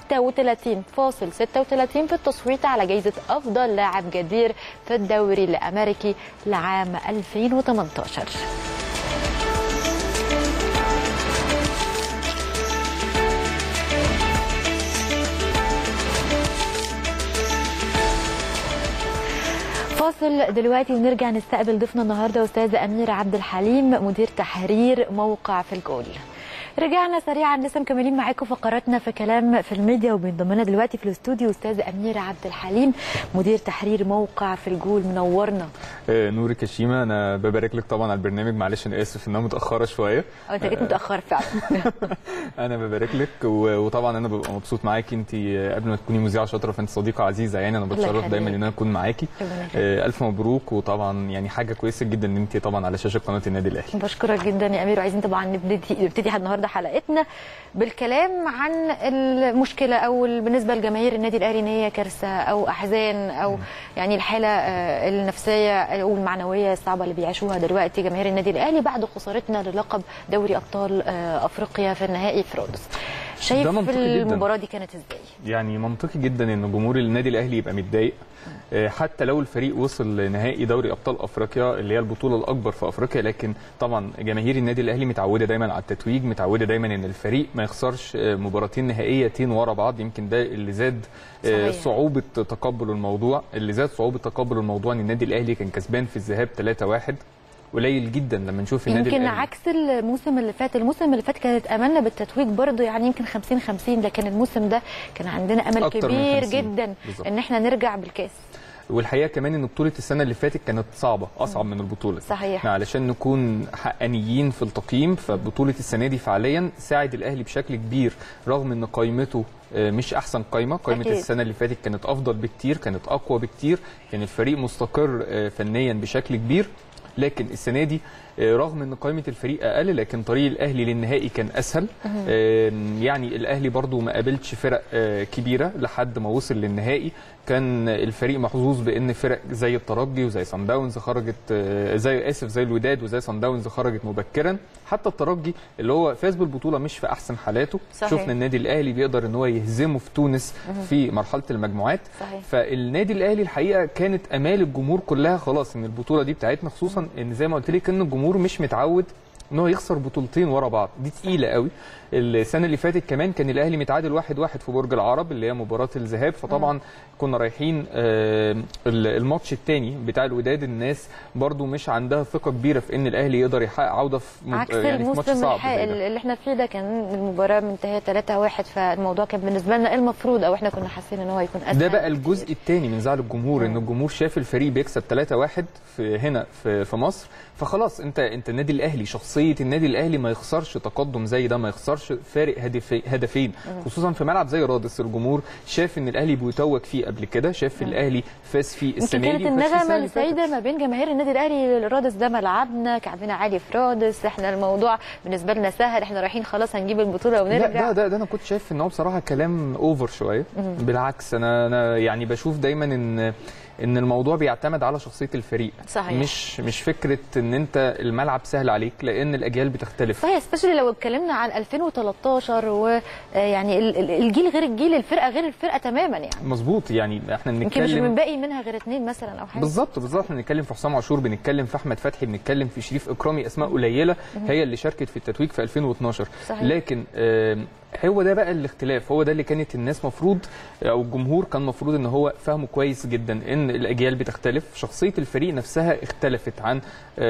36.36 في التصويت على جائزة أفضل لاعب جدير في الدوري الأمريكي لعام 2018. فاصل دلوقتي ونرجع نستقبل ضيفنا النهارده استاذه اميره عبد الحليم مدير تحرير موقع في الجول. رجعنا سريعا لسه مكملين معاكم فقراتنا في كلام في الميديا وبينضم لنا دلوقتي في الاستوديو استاذه اميره عبد الحليم مدير تحرير موقع في الجول. منورنا. نورك يا شيماء، انا ببارك لك طبعا على البرنامج. معلش انا اسف انها متاخره شويه. انت جيت متاخر فعلا. انا ببارك لك وطبعا انا ببقى مبسوط معاكي. انت قبل ما تكوني مذيعه شاطره فانت صديقه عزيزه يعني. انا بتشرف دايما ان انا اكون معاكي. الف مبروك. وطبعا يعني حاجه كويسه جدا ان انت طبعا على شاشه قناه النادي الاهلي. بشكرك جدا يا امير. وعايزين طبعا نبتدي النهارده حلقتنا بالكلام عن المشكله او بالنسبه لجماهير النادي الاهلي ان هي كارثه او احزان او يعني الحاله النفسيه او المعنويه الصعبه اللي بيعيشوها دلوقتي جماهير النادي الاهلي بعد خسارتنا للقب دوري ابطال افريقيا في النهائي في رودس. شايف المباراه دي كانت ازاي؟ يعني منطقي جدا ان جمهور النادي الاهلي يبقى متضايق حتى لو الفريق وصل لنهائي دوري ابطال افريقيا اللي هي البطوله الاكبر في افريقيا. لكن طبعا جماهير النادي الاهلي متعوده دايما على التتويج، متعوده دايما ان الفريق ما يخسرش مباراتين نهائيتين ورا بعض. يمكن ده اللي زاد صعوبه تقبل الموضوع، ان النادي الاهلي كان كسبان في الذهاب 3-1. قليل جدا لما نشوف النادي الاهلي يمكن عكس الموسم اللي فات كانت املنا بالتتويج برضو يعني يمكن 50-50، لكن الموسم ده كان عندنا امل كبير جدا بالزبط. ان احنا نرجع بالكاس. والحقيقه كمان ان بطوله السنه اللي فاتت كانت صعبه، اصعب من البطوله. صحيح. علشان نكون حقانيين في التقييم فبطوله السنه دي فعليا ساعد الاهلي بشكل كبير رغم ان قائمته مش احسن قائمه السنه اللي فاتت كانت افضل بكتير، كانت اقوى بكتير، كان الفريق مستقر فنيا بشكل كبير. لكن السنه دي رغم ان قائمه الفريق اقل لكن طريق الاهلي للنهائي كان اسهل. يعني الاهلي برضو ما قابلش فرق كبيره لحد ما وصل للنهائي. كان الفريق محظوظ بان فرق زي الترجي وزي صن داونز خرجت زي الوداد وزي صن داونز خرجت مبكرا. حتى الترجي اللي هو فاز بالبطوله مش في احسن حالاته. صحيح. شفنا النادي الاهلي بيقدر ان هو يهزمه في تونس في مرحله المجموعات. صحيح. فالنادي الاهلي الحقيقه كانت امال الجمهور كلها خلاص ان البطوله دي بتاعتنا، خصوصا ان زي ما قلت لك ان الجمهور مش متعود ان هو يخسر بطولتين ورا بعض، دي تقيله قوي. السنه اللي فاتت كمان كان الاهلي متعادل 1-1 في برج العرب اللي هي مباراه الذهاب. فطبعا كنا رايحين الماتش الثاني بتاع الوداد الناس برضو مش عندها ثقه كبيره في ان الاهلي يقدر يحقق عوده في عكس يعني في ماتش صعب اللي احنا فيه ده. كان المباراه منتهيه 3-1 فالموضوع كان بالنسبه لنا المفروض او احنا كنا حاسين ان هو يكون اسهل. ده بقى الجزء الثاني من زعل الجمهور ان الجمهور شاف الفريق بيكسب 3-1 هنا في مصر. فخلاص انت النادي الاهلي شخصيا شخصيه النادي الاهلي ما يخسرش تقدم زي ده، ما يخسرش فارق هدفين خصوصا في ملعب زي رادس. الجمهور شاف ان الاهلي بيتوج فيه قبل كده، شاف الاهلي فاز فيه السنه دي. كانت النغمه السائده ما بين جماهير النادي الاهلي، رادس ده ملعبنا، كعبنا عالي في رادس، احنا الموضوع بالنسبه لنا سهل، احنا رايحين خلاص هنجيب البطوله ونرجع. ده انا كنت شايف ان هو بصراحه كلام اوفر شويه. بالعكس انا يعني بشوف دايما ان الموضوع بيعتمد على شخصيه الفريق. صحيح. مش فكره ان انت الملعب سهل عليك، لان الاجيال بتختلف. صحيح، سبيشالي لو اتكلمنا عن 2013 ويعني الجيل غير الجيل، الفرقه غير الفرقه تماما يعني. مظبوط، يعني احنا بنتكلم يمكن مش من باقي منها غير 2 مثلا او حاجه. بالظبط احنا بنتكلم في حسام عاشور، بنتكلم في احمد فتحي، بنتكلم في شريف اكرامي، اسماء قليله هي اللي شاركت في التتويج في 2012. صحيح. لكن هو ده بقى الاختلاف، هو ده اللي كانت الناس مفروض او الجمهور كان مفروض ان هو فاهمه كويس جدا، ان الاجيال بتختلف، شخصيه الفريق نفسها اختلفت عن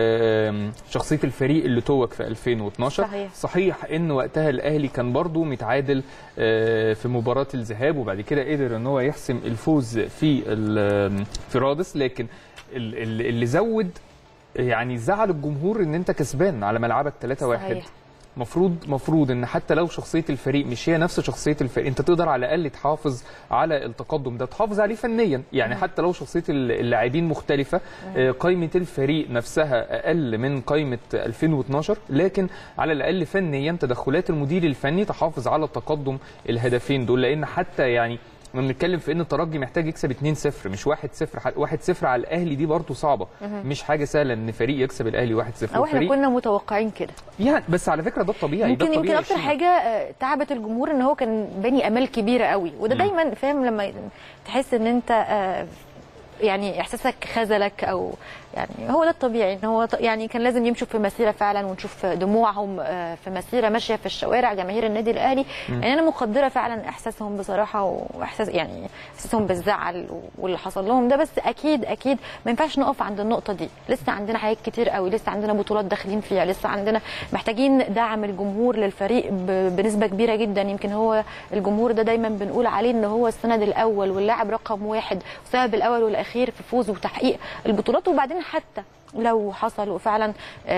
شخصيه الفريق اللي توج في 2012. صحيح ان وقتها الاهلي كان برضو متعادل في مباراه الذهاب، وبعد كده قدر ان هو يحسم الفوز في رادس، لكن اللي زود يعني زعل الجمهور ان انت كسبان على ملعبك 3-1. مفروض ان حتى لو شخصيه الفريق مش هي نفس شخصيه الفريق، انت تقدر على الاقل تحافظ على التقدم ده، تحافظ عليه فنيا يعني. حتى لو شخصيه اللاعبين مختلفه، قائمه الفريق نفسها اقل من قائمه 2012، لكن على الاقل فنيا تدخلات المدير الفني تحافظ على تقدم الهدفين دول. لان حتى يعني بنتكلم في ان الترجي محتاج يكسب 2-0 مش 1-0. 1-0 على الاهلي دي برضه صعبه، مش حاجه سهله ان فريق يكسب الاهلي 1-0. او احنا كنا متوقعين كده يعني، بس على فكره ده الطبيعي. يمكن اكتر حاجه تعبت الجمهور ان هو كان باني امال كبيره قوي، وده دايما فاهم لما تحس ان انت يعني احساسك خذلك، او يعني هو ده الطبيعي، ان هو يعني كان لازم يمشوا في مسيره فعلا، ونشوف دموعهم في مسيره ماشيه في الشوارع جماهير النادي الاهلي. يعني انا مقدره فعلا احساسهم بصراحه، واحساس يعني احساسهم بالزعل واللي حصل لهم ده، بس اكيد ما ينفعش نقف عند النقطه دي. لسه عندنا حاجات كتير قوي، لسه عندنا بطولات داخلين فيها، لسه عندنا محتاجين دعم الجمهور للفريق بنسبه كبيره جدا. يمكن هو الجمهور ده دايما بنقول عليه ان هو السند الاول واللاعب رقم 1 والسبب الاول والاخير في فوز وتحقيق البطولات. وبعدين حتى لو حصل وفعلا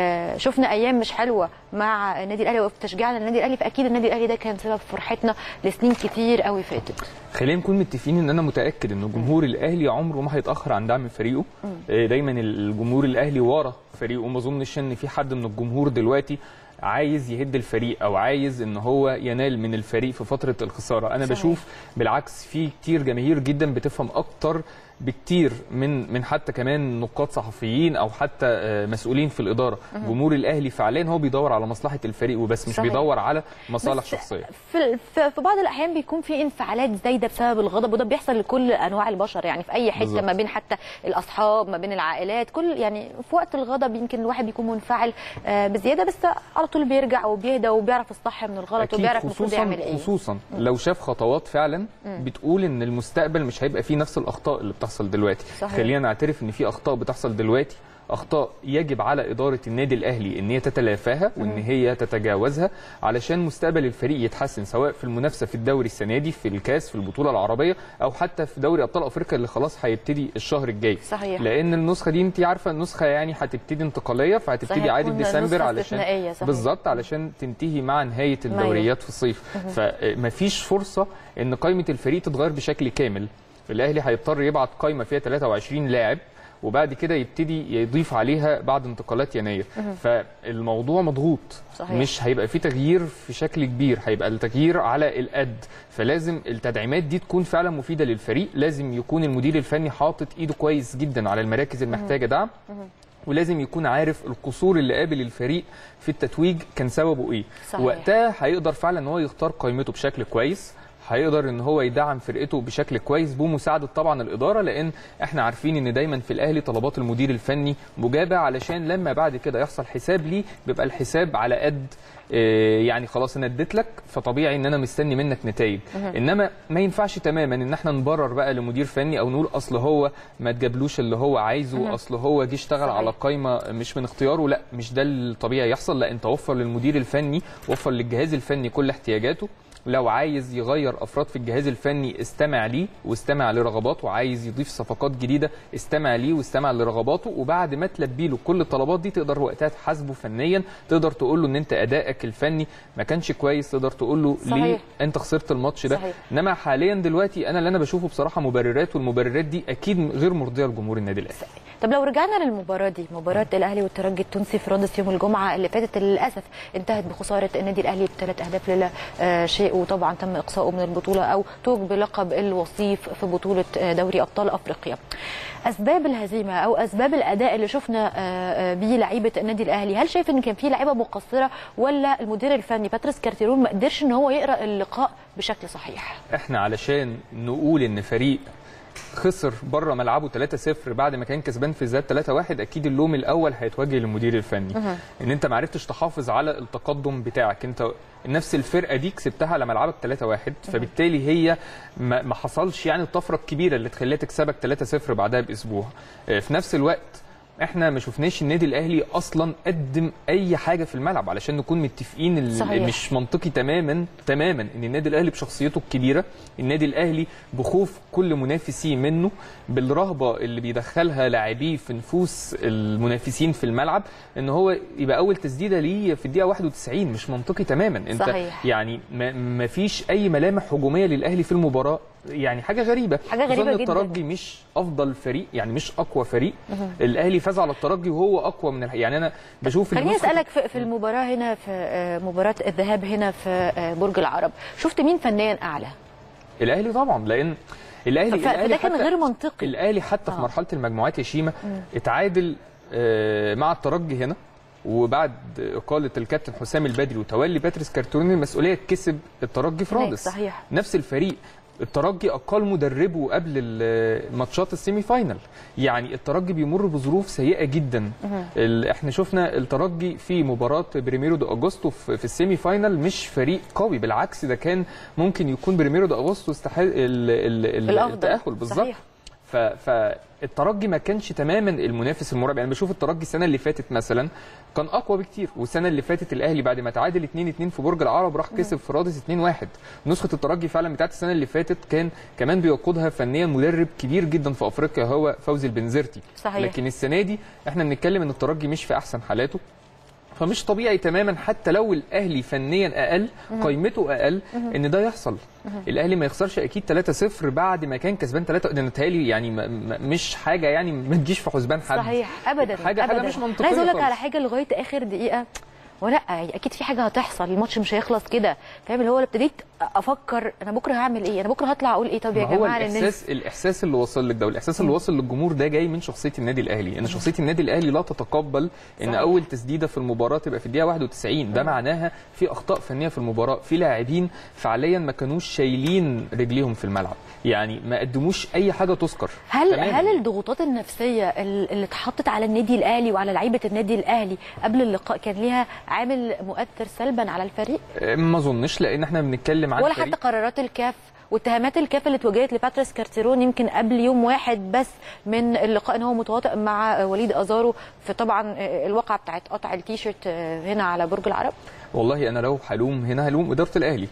شفنا ايام مش حلوه مع النادي الاهلي وفي تشجيعنا للنادي الاهلي، فاكيد النادي الاهلي ده كان سبب فرحتنا لسنين كتير قوي فاتت. خلينا نكون متفقين ان انا متاكد ان جمهور الاهلي عمره ما هيتاخر عن دعم فريقه. دايما الجمهور الاهلي ورا فريقه، وما اظنش ان في حد من الجمهور دلوقتي عايز يهد الفريق او عايز ان هو ينال من الفريق في فتره الخساره. انا صحيح. بشوف بالعكس في كتير جماهير جدا بتفهم اكتر بكتير من حتى كمان نقاد صحفيين او حتى مسؤولين في الاداره. جمهور الاهلي فعليا هو بيدور على مصلحه الفريق وبس، مش صحيح. بيدور على مصالح شخصيه. في بعض الاحيان بيكون في انفعالات زايده بسبب الغضب، وده بيحصل لكل انواع البشر يعني، في اي حته بالزبط. ما بين حتى الاصحاب، ما بين العائلات، كل يعني في وقت الغضب يمكن الواحد بيكون منفعل بزياده، بس على طول بيرجع وبيهدى وبيعرف الصح من الغلط، وبيعرف المفروض يعمل ايه. خصوصا لو شاف خطوات فعلا بتقول ان المستقبل مش هيبقى فيه نفس الاخطاء اللي بتحصل دلوقتي. صحيح. خلينا نعترف ان في اخطاء بتحصل دلوقتي، اخطاء يجب على اداره النادي الاهلي ان هي تتلافاها وان هي تتجاوزها علشان مستقبل الفريق يتحسن، سواء في المنافسه في الدوري السنه دي، في الكاس، في البطوله العربيه، او حتى في دوري ابطال افريقيا اللي خلاص هيبتدي الشهر الجاي. صحيح. لان النسخه دي انت عارفه النسخه يعني هتبتدي انتقاليه، فهتبتدي عادي ديسمبر علشان بالظبط علشان تنتهي مع نهايه الدوريات في الصيف. فمفيش فرصه ان قائمه الفريق تتغير بشكل كامل. الاهلي هيضطر يبعت قائمه فيها 23 لاعب، وبعد كده يبتدي يضيف عليها بعد انتقالات يناير. فالموضوع مضغوط. صحيح. مش هيبقى في تغيير في شكل كبير، هيبقى التغيير على القد. فلازم التدعيمات دي تكون فعلا مفيده للفريق، لازم يكون المدير الفني حاطط ايده كويس جدا على المراكز المحتاجه دعم، ولازم يكون عارف القصور اللي قابل الفريق في التتويج كان سببه ايه. صحيح. وقتها هيقدر فعلا ان هو يختار قائمته بشكل كويس، هيقدر ان هو يدعم فرقته بشكل كويس بمساعده طبعا الاداره، لان احنا عارفين ان دايما في الاهلي طلبات المدير الفني مجابه، علشان لما بعد كده يحصل حساب ليه بيبقى الحساب على قد يعني خلاص انا اديت لك، فطبيعي ان انا مستني منك نتائج. انما ما ينفعش تماما ان احنا نبرر بقى لمدير فني او نقول اصل هو ما تجابلوش اللي هو عايزه، اصل هو جه اشتغل على قائمه مش من اختياره. لا، مش ده الطبيعي يحصل. لا، انت وفر للمدير الفني، وفر للجهاز الفني كل احتياجاته. لو عايز يغير افراد في الجهاز الفني استمع ليه واستمع لرغباته، وعايز يضيف صفقات جديده استمع ليه واستمع لرغباته. وبعد ما تلبي له كل الطلبات دي تقدر وقتها تحاسبه فنيا، تقدر تقول له ان انت ادائك الفني ما كانش كويس، تقدر تقول له ليه انت خسرت الماتش ده. انما حاليا دلوقتي انا اللي انا بشوفه بصراحه مبررات، والمبررات دي اكيد غير مرضيه لجمهور النادي الاهلي. طب لو رجعنا للمباراه دي، مباراه الاهلي والترجي التونسي في رادس يوم الجمعه اللي فاتت، للاسف انتهت بخساره النادي الاهلي ب3 أهداف لا شيء، وطبعا تم اقصائه من البطوله او توج بلقب الوصيف في بطوله دوري ابطال افريقيا. اسباب الهزيمه او اسباب الاداء اللي شفنا بيه لعيبه النادي الاهلي، هل شايف ان كان في لعيبه مقصره ولا المدير الفني باتريس كارتيرون ما قدرش ان هو يقرا اللقاء بشكل صحيح؟ احنا علشان نقول ان فريق خسر بره ملعبه 3-0 بعد ما كان كسبان في الذهاب 3-1، اكيد اللوم الاول هيتوجه للمدير الفني. ان انت ما عرفتش تحافظ على التقدم بتاعك. انت نفس الفرقه دي كسبتها على ملعبك 3-1، فبالتالي هي ما حصلش يعني الطفره الكبيره اللي تخليها تكسبك 3-0 بعدها باسبوع. في نفس الوقت احنا ما شفناش النادي الاهلي اصلا قدم اي حاجه في الملعب، علشان نكون متفقين. مش منطقي تماما ان النادي الاهلي بشخصيته الكبيره، النادي الاهلي بخوف كل منافسيه منه، بالرهبه اللي بيدخلها لاعبيه في نفوس المنافسين في الملعب، ان هو يبقى اول تسديده ليه في الدقيقه 91. مش منطقي تماما. انت صحيح. يعني ما فيش اي ملامح هجوميه للاهلي في المباراه. يعني حاجه غريبه جدا. الترجي مش افضل فريق، يعني مش اقوى فريق. الاهلي فاز على الترجي وهو اقوى من يعني انا بشوف. خليني اسالك في المباراه هنا، في مباراه الذهاب هنا في برج العرب، شفت مين فنيا اعلى؟ الاهلي طبعا، لان الاهلي فده كان غير منطقي. الاهلي حتى في مرحله المجموعات يا شيماء اتعادل مع الترجي هنا، وبعد اقاله الكابتن حسام البدري وتولي باتريس كارتيرون المسؤوليه كسب الترجي في رادس. صحيح. نفس الفريق الترجي اقل مدربه قبل الماتشات السيمي فاينل. يعني الترجي بيمر بظروف سيئه جدا. احنا شفنا الترجي في مباراه بريميرو دو اغوستو في السيمي فاينل مش فريق قوي، بالعكس ده كان ممكن يكون بريميرو دو اغوستو يستحق التاهل بالظبط. فالترجي ما كانش تماما المنافس المرعب. يعني بشوف الترجي السنه اللي فاتت مثلا كان اقوى بكتير، والسنه اللي فاتت الاهلي بعد ما تعادل 2-2 في برج العرب راح كسب في رادس 2-1. نسخه الترجي فعلا بتاعت السنه اللي فاتت كان كمان بيقودها فنيا مدرب كبير جدا في افريقيا هو فوزي البنزرتي. صحيح. لكن السنه دي احنا بنتكلم ان الترجي مش في احسن حالاته، فمش طبيعي تماما حتى لو الاهلي فنيا اقل، قيمته اقل، ان ده يحصل. الاهلي ما يخسرش اكيد 3-0 بعد ما كان كسبان 3. ده نتهيألي يعني مش حاجه يعني ما تجيش في حسبان حد. صحيح. ابدا حاجه مش منطقيه. عايز اقول لك على حاجه، لغايه اخر دقيقه ولا اكيد في حاجه هتحصل، الماتش مش هيخلص كده، فاهم؟ اللي هو ابتديت افكر انا بكره هعمل ايه، انا بكره هطلع اقول ايه. طب يا جماعه الاحساس اللي وصل لك ده، والاحساس اللي وصل للجمهور ده جاي من شخصيه النادي الاهلي. ان شخصيه النادي الاهلي لا تتقبل ان اول تسديده في المباراه تبقى في الدقيقه 91. ده معناها في اخطاء فنيه في المباراه، في لاعبين فعليا ما كانوش شايلين رجليهم في الملعب، يعني ما قدموش اي حاجه تذكر. هل الضغوطات النفسيه اللي اتحطت على النادي الاهلي وعلى لعيبه النادي الاهلي قبل اللقاء كان ليها عامل مؤثر سلبا على الفريق؟ ما اظنش، لان احنا بنتكلم عن ولا حتى قرارات الكاف واتهامات الكاف اللي اتوجهت لباتريس كارتيرون يمكن قبل يوم واحد بس من اللقاء ان هو متواطئ مع وليد ازارو في طبعا الواقعه بتاعت قطع التيشيرت هنا على برج العرب. والله انا لو هلوم هنا هلوم اداره الاهلي.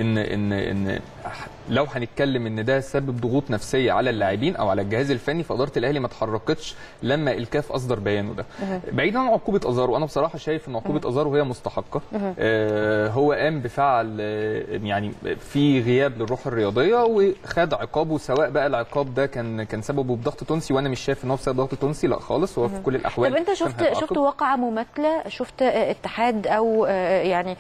ان لو هنتكلم ان ده سبب ضغوط نفسيه على اللاعبين او على الجهاز الفني، فاداره الاهلي ما اتحركتش لما الكاف اصدر بيانه ده. بعيدا عن عقوبه ازارو، انا بصراحه شايف ان عقوبه ازارو هي مستحقه. هو قام بفعل يعني في غياب للروح الرياضيه وخد عقابه، سواء بقى العقاب ده كان سببه بضغط تونسي، وانا مش شايف ان هو بسبب ضغط تونسي، لا خالص، هو في كل الاحوال. طب انت شفت واقعه مماثله، شفت اتحاد او يعني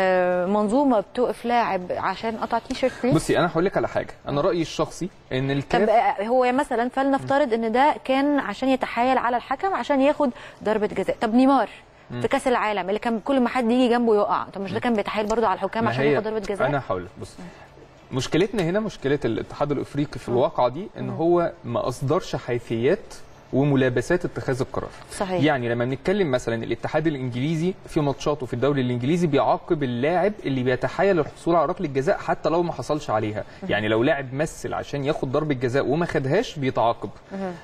منظومه بتوقف لاعب عشان قطع تيشيرت ليه؟ بصي انا هقول لك على حاجه، انا رايي الشخصي ان الكاف. طب هو مثلا فلنفترض ان ده كان عشان يتحايل على الحكم عشان ياخد ضربه جزاء. طب نيمار في كاس العالم اللي كان كل ما حد يجي جنبه يقع، طب مش ده كان بيتحايل برضه على الحكام عشان ياخد ضربه جزاء؟ انا هقول لك، بص، مشكلتنا هنا مشكله الاتحاد الافريقي في الواقعه دي ان هو ما اصدرش حيثيات وملابسات اتخاذ القرار. صحيح. يعني لما بنتكلم مثلا الاتحاد الانجليزي في ماتشاته في الدوري الانجليزي بيعاقب اللاعب اللي بيتحايل للحصول على ركله جزاء حتى لو ما حصلش عليها، يعني لو لاعب مثل عشان ياخد ضربه جزاء وما خدهاش بيتعاقب.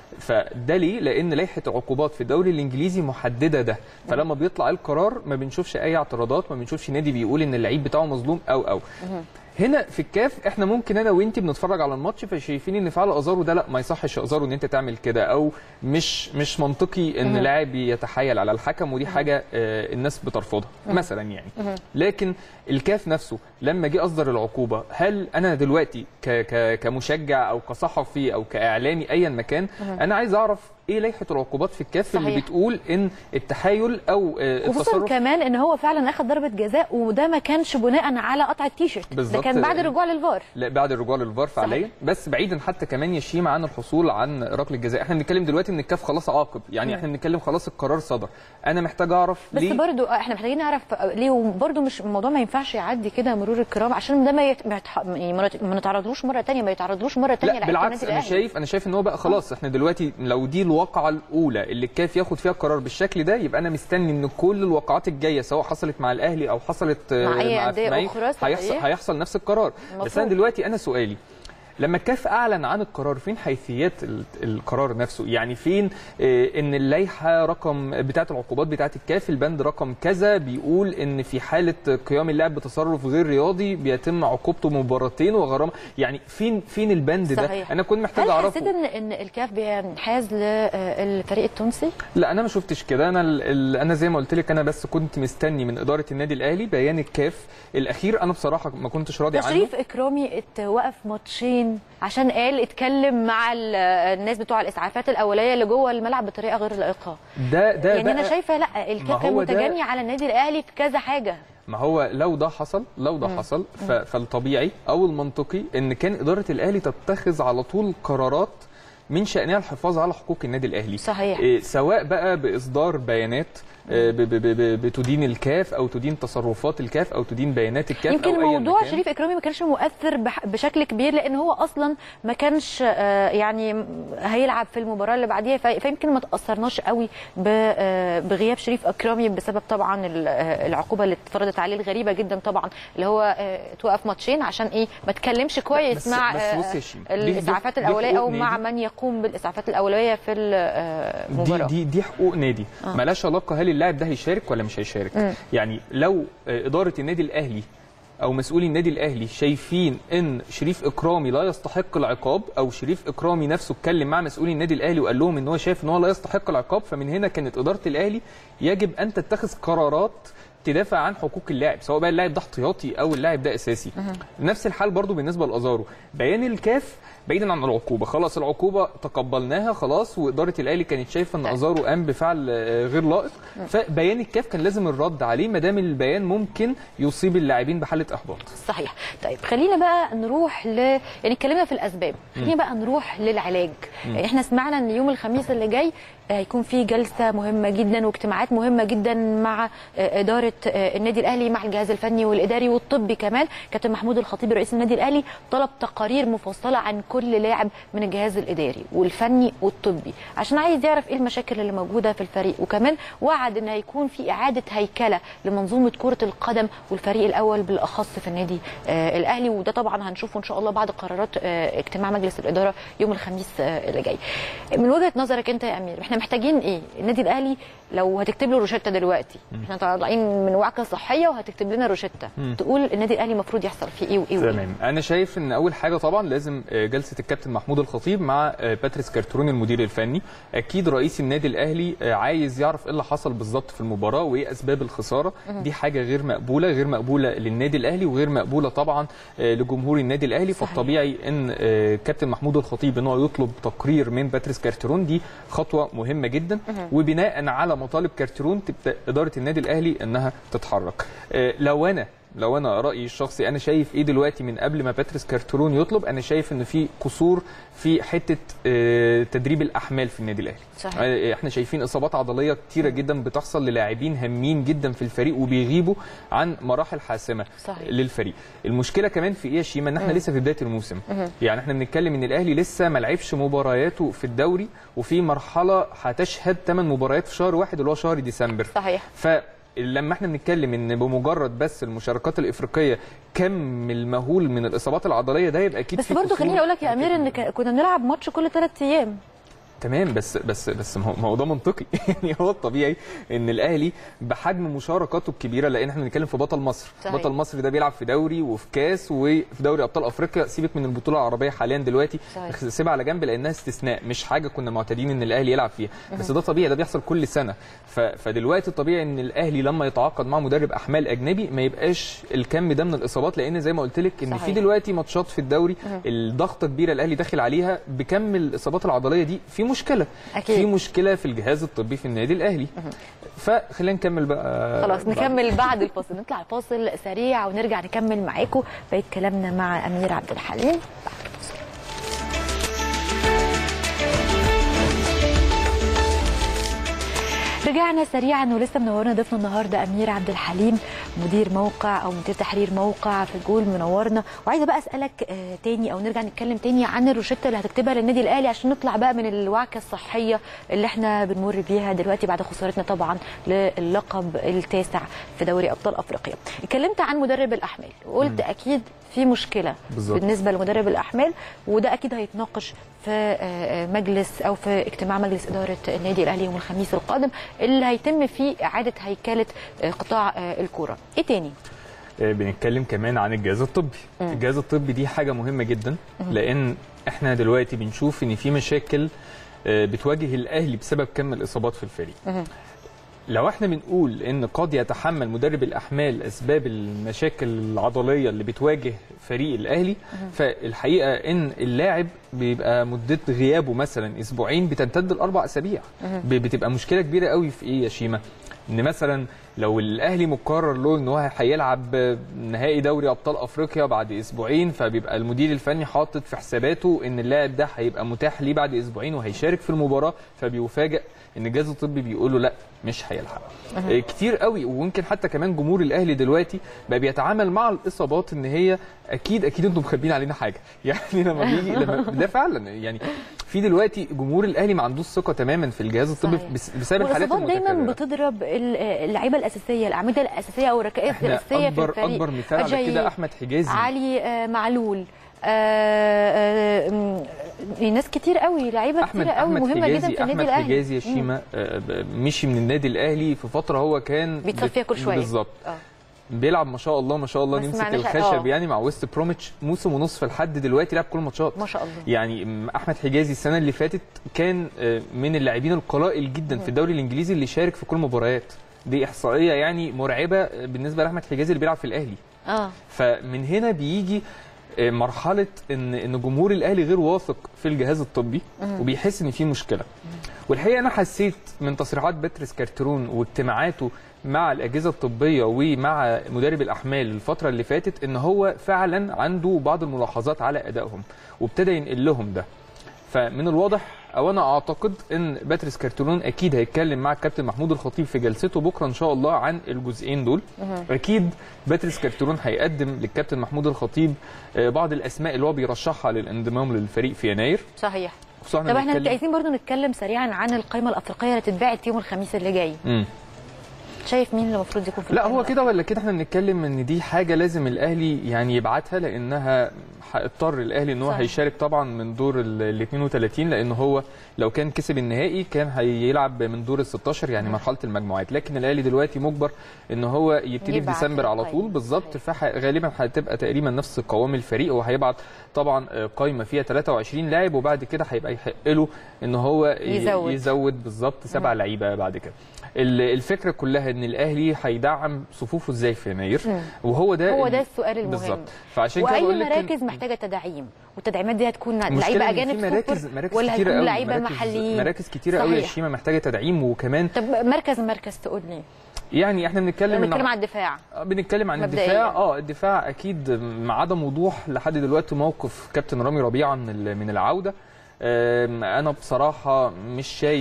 فده ليه؟ لان لائحه العقوبات في الدوري الانجليزي محدده ده، فلما بيطلع القرار ما بنشوفش اي اعتراضات، ما بنشوفش نادي بيقول ان اللعيب بتاعه مظلوم او هنا في الكاف احنا ممكن انا وانت بنتفرج على الماتش فشايفين ان فعل ازارو ده لا ما يصحش ازارو ان انت تعمل كده، او مش منطقي ان لاعب يتحايل على الحكم، ودي حاجه الناس بترفضها مثلا يعني. لكن الكاف نفسه لما جه اصدر العقوبه، هل انا دلوقتي كمشجع او كصحفي او كاعلامي ايا مكان انا عايز اعرف ايه لائحه العقوبات في الكاف اللي بتقول ان التحايل او خصوصا كمان ان هو فعلا اخذ ضربه جزاء وده ما كانش بناء على قطع التيشيرت، ده كان بعد الرجوع للفار. لا بعد الرجوع للفار فعليا، بس بعيدا حتى كمان يا شيماء عن الحصول عن ركله جزاء، احنا بنتكلم دلوقتي ان الكاف خلاص عاقب، يعني احنا بنتكلم خلاص القرار صدر. انا محتاج اعرف بس ليه، برضو احنا محتاجين نعرف ليه، وبرضو مش الموضوع ما ينفعش يعدي كده مرور الكرام، عشان ده ما نتعرضلوش مره ثانيه، ما يتعرضلوش مره ثانيه. لا بالعكس، انا شايف ان هو بقى خلاص احنا دلوقتي لو دي الواقعه الاولى اللي الكاف ياخد فيها قرار بالشكل ده، يبقى انا مستني ان كل الواقعات الجايه سواء حصلت مع الاهلي او حصلت مع اي انديه اخرى هيحصل نفس القرار. بس انا دلوقتي انا سؤالي، لما الكاف اعلن عن القرار فين حيثيات القرار نفسه؟ يعني فين ان اللائحه رقم بتاعه العقوبات بتاعه الكاف البند رقم كذا بيقول ان في حاله قيام اللاعب بتصرف غير رياضي بيتم عقوبته مباراتين وغرامه، يعني فين البند ده؟ صحيح. انا كنت محتاج اعرفه. هل حسيت ان الكاف بينحاز للفريق التونسي؟ لا انا ما شفتش كده، انا زي ما قلت لك انا بس كنت مستني من اداره النادي الاهلي بيان الكاف الاخير. انا بصراحه ما كنتش راضي عنه. شريف اكرامي اتوقف ماتشين عشان قال اتكلم مع الناس بتوع الاسعافات الاوليه اللي جوه الملعب بطريقه غير لائقه. ده يعني انا شايفه لا الكاف كان متجني على النادي الاهلي في كذا حاجه. ما هو لو ده حصل فالطبيعي او المنطقي ان كان اداره الاهلي تتخذ على طول قرارات من شأنها الحفاظ على حقوق النادي الاهلي. صحيح. سواء بقى باصدار بيانات بتدين الكاف او تدين تصرفات الكاف او تدين بيانات الكاف. يمكن موضوع شريف اكرامي ما كانش مؤثر بشكل كبير لان هو اصلا ما كانش يعني هيلعب في المباراه اللي بعديها، فيمكن ما تاثرناش قوي بغياب شريف اكرامي بسبب طبعا العقوبه اللي اتفرضت عليه الغريبه جدا طبعا، اللي هو توقف ماتشين عشان ايه ما تكلمش كويس مع الاسعافات الاوليه او مع من يقوم بالاسعافات الاوليه في المباراه. دي حقوق نادي مالهاش علاقه هل اللاعب ده هيشارك ولا مش هيشارك. يعني لو اداره النادي الاهلي او مسؤولي النادي الاهلي شايفين ان شريف اكرامي لا يستحق العقاب، او شريف اكرامي نفسه اتكلم مع مسؤولي النادي الاهلي وقال لهم ان هو شايف ان هو لا يستحق العقاب، فمن هنا كانت اداره الاهلي يجب ان تتخذ قرارات تدافع عن حقوق اللاعب، سواء بقى اللاعب ده احتياطي او اللاعب ده اساسي. نفس الحال برضو بالنسبه لازارو، بيان الكاف بعيدا عن العقوبه، خلاص العقوبه تقبلناها خلاص، واداره الاهلي كانت شايفه ان ازارو قام بفعل غير لائق، فبيان الكاف كان لازم الرد عليه ما دام البيان ممكن يصيب اللاعبين بحاله احباط. صحيح. طيب خلينا بقى نروح يعني اتكلمنا في الاسباب، خلينا بقى نروح للعلاج. يعني احنا سمعنا ان يوم الخميس اللي جاي هيكون في جلسه مهمه جدا واجتماعات مهمه جدا مع اداره النادي الاهلي مع الجهاز الفني والاداري والطبي كمان. كابتن محمود الخطيب رئيس النادي الاهلي طلب تقارير مفصله عن كل لاعب من الجهاز الاداري والفني والطبي عشان عايز يعرف ايه المشاكل اللي موجوده في الفريق، وكمان وعد ان هيكون في اعاده هيكله لمنظومه كره القدم والفريق الاول بالاخص في النادي الاهلي، وده طبعا هنشوفه ان شاء الله بعد قرارات اجتماع مجلس الاداره يوم الخميس اللي جاي. من وجهه نظرك انت يا امير، احنا محتاجين ايه؟ النادي الاهلي لو هتكتب له روشته دلوقتي، احنا طالعين من وعكه صحيه وهتكتب لنا روشته، تقول النادي الاهلي المفروض يحصل فيه ايه وايه؟ تمام. انا شايف ان اول حاجه طبعا لازم جلسه الكابتن محمود الخطيب مع باتريس كارترون المدير الفني. اكيد رئيس النادي الاهلي عايز يعرف ايه اللي حصل بالظبط في المباراه وايه اسباب الخساره. دي حاجه غير مقبوله للنادي الاهلي وغير مقبوله طبعا لجمهور النادي الاهلي. فالطبيعي ان كابتن محمود الخطيب ان هو يطلب تقرير من باتريس كارترون، دي خطوه مهمه جدا، وبناء على مطالب كارترون تبدا اداره النادي الاهلي انها تتحرك. لو انا لو انا رايي الشخصي انا شايف ايه دلوقتي من قبل ما باتريس كارترون يطلب، انا شايف ان في قصور في حته تدريب الاحمال في النادي الاهلي. صحيح. احنا شايفين اصابات عضليه كتيره جدا بتحصل للاعبين هامين جدا في الفريق وبيغيبوا عن مراحل حاسمه. صحيح. للفريق. المشكله كمان في ايه يا شيماء؟ ان احنا لسه في بدايه الموسم. يعني احنا بنتكلم ان الاهلي لسه ما لعبش مبارياته في الدوري، وفي مرحله هتشهد 8 مباريات في شهر واحد اللي هو شهر ديسمبر. صحيح. لما احنا بنتكلم ان بمجرد بس المشاركات الافريقيه كم المهول من الاصابات العضليه ده يبقى اكيد. بس برضه خليني اقول لك يا امير ان كنا بنلعب ماتش كل 3 ايام. تمام، بس ما هو ده منطقي. يعني هو الطبيعي ان الاهلي بحجم مشاركاته الكبيره، لان احنا بنتكلم في بطل مصر. صحيح. بطل مصر ده بيلعب في دوري وفي كاس وفي دوري ابطال افريقيا، سيبك من البطوله العربيه حاليا دلوقتي. صحيح. سيبها على جنب لانها استثناء، مش حاجه كنا معتادين ان الاهلي يلعب فيها. بس ده طبيعي، ده بيحصل كل سنه. فدلوقتي الطبيعي ان الاهلي لما يتعاقد مع مدرب احمال اجنبي ما يبقاش الكم ده من الاصابات، لان زي ما قلت لك ان في دلوقتي ماتشات في الدوري الضغطه كبيره الاهلي داخل عليها بكم الاصابات العضليه دي، في مشكله. أكيد. في مشكله في الجهاز الطبي في النادي الاهلي. فخلينا نكمل بقى. خلاص نكمل بعد الفاصل، نطلع فاصل سريع ونرجع نكمل معاكم بقيه كلامنا مع امير عبد الحليم. رجعنا سريعا ولسه منورنا ضيفنا النهارده امير عبد الحليم، مدير موقع او مدير تحرير موقع في الجول، منورنا. وعايزه بقى اسالك تاني او نرجع نتكلم تاني عن الروشته اللي هتكتبها للنادي الاهلي عشان نطلع بقى من الوعكه الصحيه اللي احنا بنمر بيها دلوقتي بعد خسارتنا طبعا للقب التاسع في دوري ابطال افريقيا. اتكلمت عن مدرب الاحمال وقلت اكيد في مشكله بالزبط. بالنسبه لمدرب الاحمال، وده اكيد هيتناقش في مجلس او في اجتماع مجلس اداره النادي الاهلي يوم الخميس القادم اللي هيتم فيه اعاده هيكله قطاع الكوره. ايه تاني؟ بنتكلم كمان عن الجهاز الطبي. الجهاز الطبي دي حاجه مهمه جدا، لان احنا دلوقتي بنشوف ان في مشاكل بتواجه الاهلي بسبب كم الاصابات في الفريق. لو احنا بنقول ان قد يتحمل مدرب الاحمال اسباب المشاكل العضليه اللي بتواجه فريق الاهلي، فالحقيقه ان اللاعب بيبقى مده غيابه مثلا اسبوعين بتمتد ل4 اسابيع. بتبقى مشكله كبيره قوي في ايه يا شيماء؟ ان مثلا لو الاهلي مقرر له ان هو هيلعب نهائي دوري ابطال افريقيا بعد اسبوعين، فبيبقى المدير الفني حاطط في حساباته ان اللاعب ده هيبقى متاح ليه بعد اسبوعين وهيشارك في المباراه، فبيفاجئ ان الجهاز الطبي بيقول له لا مش هيلحق. كتير قوي، ويمكن حتى كمان جمهور الاهلي دلوقتي بقى بيتعامل مع الاصابات ان هي اكيد انتم مخبيين علينا حاجه. يعني لما بيجي ده فعلا يعني في دلوقتي جمهور الاهلي ما عندوش ثقه تماما في الجهاز الطبي بسبب الحالات المتكرره. دايما بتضرب اللعيبه الاساسيه، الاعمده الاساسيه او الركائز الاساسيه في الفريق. اكبر مثال على كده احمد حجازي، علي معلول، ناس كتير قوي، لعيبه كتير قوي مهمه جدا في النادي الاهلي. احمد حجازي يا شيماء مشي من النادي الاهلي في فتره هو كان بيتصفيها كل شويه بالظبط. بيلعب ما شاء الله ما شاء الله، نمسك الخشب يعني مع ويست بروميتش موسم ونصف لحد دلوقتي لعب كل الماتشات ما شاء الله. يعني احمد حجازي السنه اللي فاتت كان من اللاعبين القلائل جدا في الدوري الانجليزي اللي شارك في كل المباريات. دي احصائيه يعني مرعبه بالنسبه لاحمد حجازي اللي بيلعب في الاهلي. فمن هنا بيجي مرحله ان جمهور الاهلي غير واثق في الجهاز الطبي وبيحس ان في مشكله. والحقيقه انا حسيت من تصريحات باتريس كارترون واجتماعاته مع الاجهزه الطبيه ومع مدرب الاحمال الفتره اللي فاتت ان هو فعلا عنده بعض الملاحظات على ادائهم وابتدى ينقل لهم ده. فمن الواضح او انا اعتقد ان باتريس كارترون اكيد هيتكلم مع الكابتن محمود الخطيب في جلسته بكره ان شاء الله عن الجزئين دول. اكيد باتريس كارترون هيقدم للكابتن محمود الخطيب بعض الاسماء اللي هو بيرشحها للانضمام للفريق في يناير. صحيح. طب احنا عايزين برضو نتكلم سريعا عن القائمه الافريقيه اللي هتتبعت يوم الخميس اللي جاي. شايف مين اللي المفروض يكون في لا هو كده ولا كده؟ احنا بنتكلم ان دي حاجه لازم الاهلي يعني يبعتها، لانها هيضطر الاهلي ان هو هيشارك طبعا من دور ال 32، لان هو لو كان كسب النهائي كان هيلعب من دور ال 16 يعني مرحله المجموعات. لكن الاهلي دلوقتي مجبر ان هو يبتدي في ديسمبر على طول بالظبط، فغالبا هتبقى تقريبا نفس قوام الفريق، وهيبعت طبعا قائمه فيها 23 لاعب، وبعد كده هيبقى يحق له ان هو يزود بالظبط 7 لعيبه بعد كده. الفكره كلها ان الاهلي هيدعم صفوفه ازاي في يناير، وهو ده السؤال المهم بالظبط. فعشان كده بقول لك مراكز محتاجه تدعيم، والتدعيمات دي هتكون لعيبه اجانب مراكز ولا هتكون لعيبه محليين؟ مراكز كتيره قوي يا شيماء محتاجه تدعيم. وكمان طب مركز تقول لي يعني احنا بنتكلم عن الدفاع. بنتكلم عن الدفاع. الدفاع اكيد مع عدم وضوح لحد دلوقتي موقف كابتن رامي ربيعه من العوده. انا بصراحه مش شايف.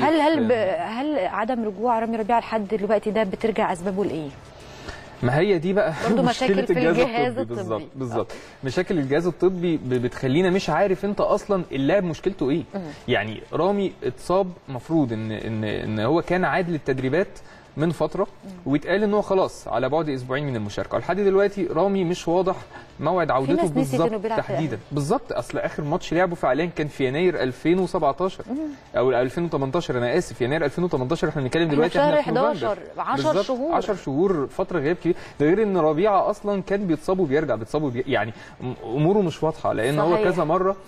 هل عدم رجوع رامي ربيعه لحد دلوقتي ده بترجع اسبابه لايه؟ ما هي دي بقى برضه مشاكل في الجهاز الطبي. بالظبط مشاكل الجهاز الطبي بتخلينا مش عارف انت اصلا اللاعب مشكلته ايه. يعني رامي اتصاب، مفروض ان هو كان عاد للتدريبات من فتره، واتقال ان هو خلاص على بعد اسبوعين من المشاركه. لحد دلوقتي رامي مش واضح موعد عودته بالظبط تحديدا. بالظبط، اصل اخر ماتش لعبه فعليا كان في يناير 2017 او 2018. انا اسف، يناير 2018. احنا بنتكلم دلوقتي احنا في 11 10 شهور 10 شهور، فتره غياب كبير. ده غير ان ربيعه اصلا كان بيتصاب وبيرجع، يعني اموره مش واضحه، لان هو كذا مره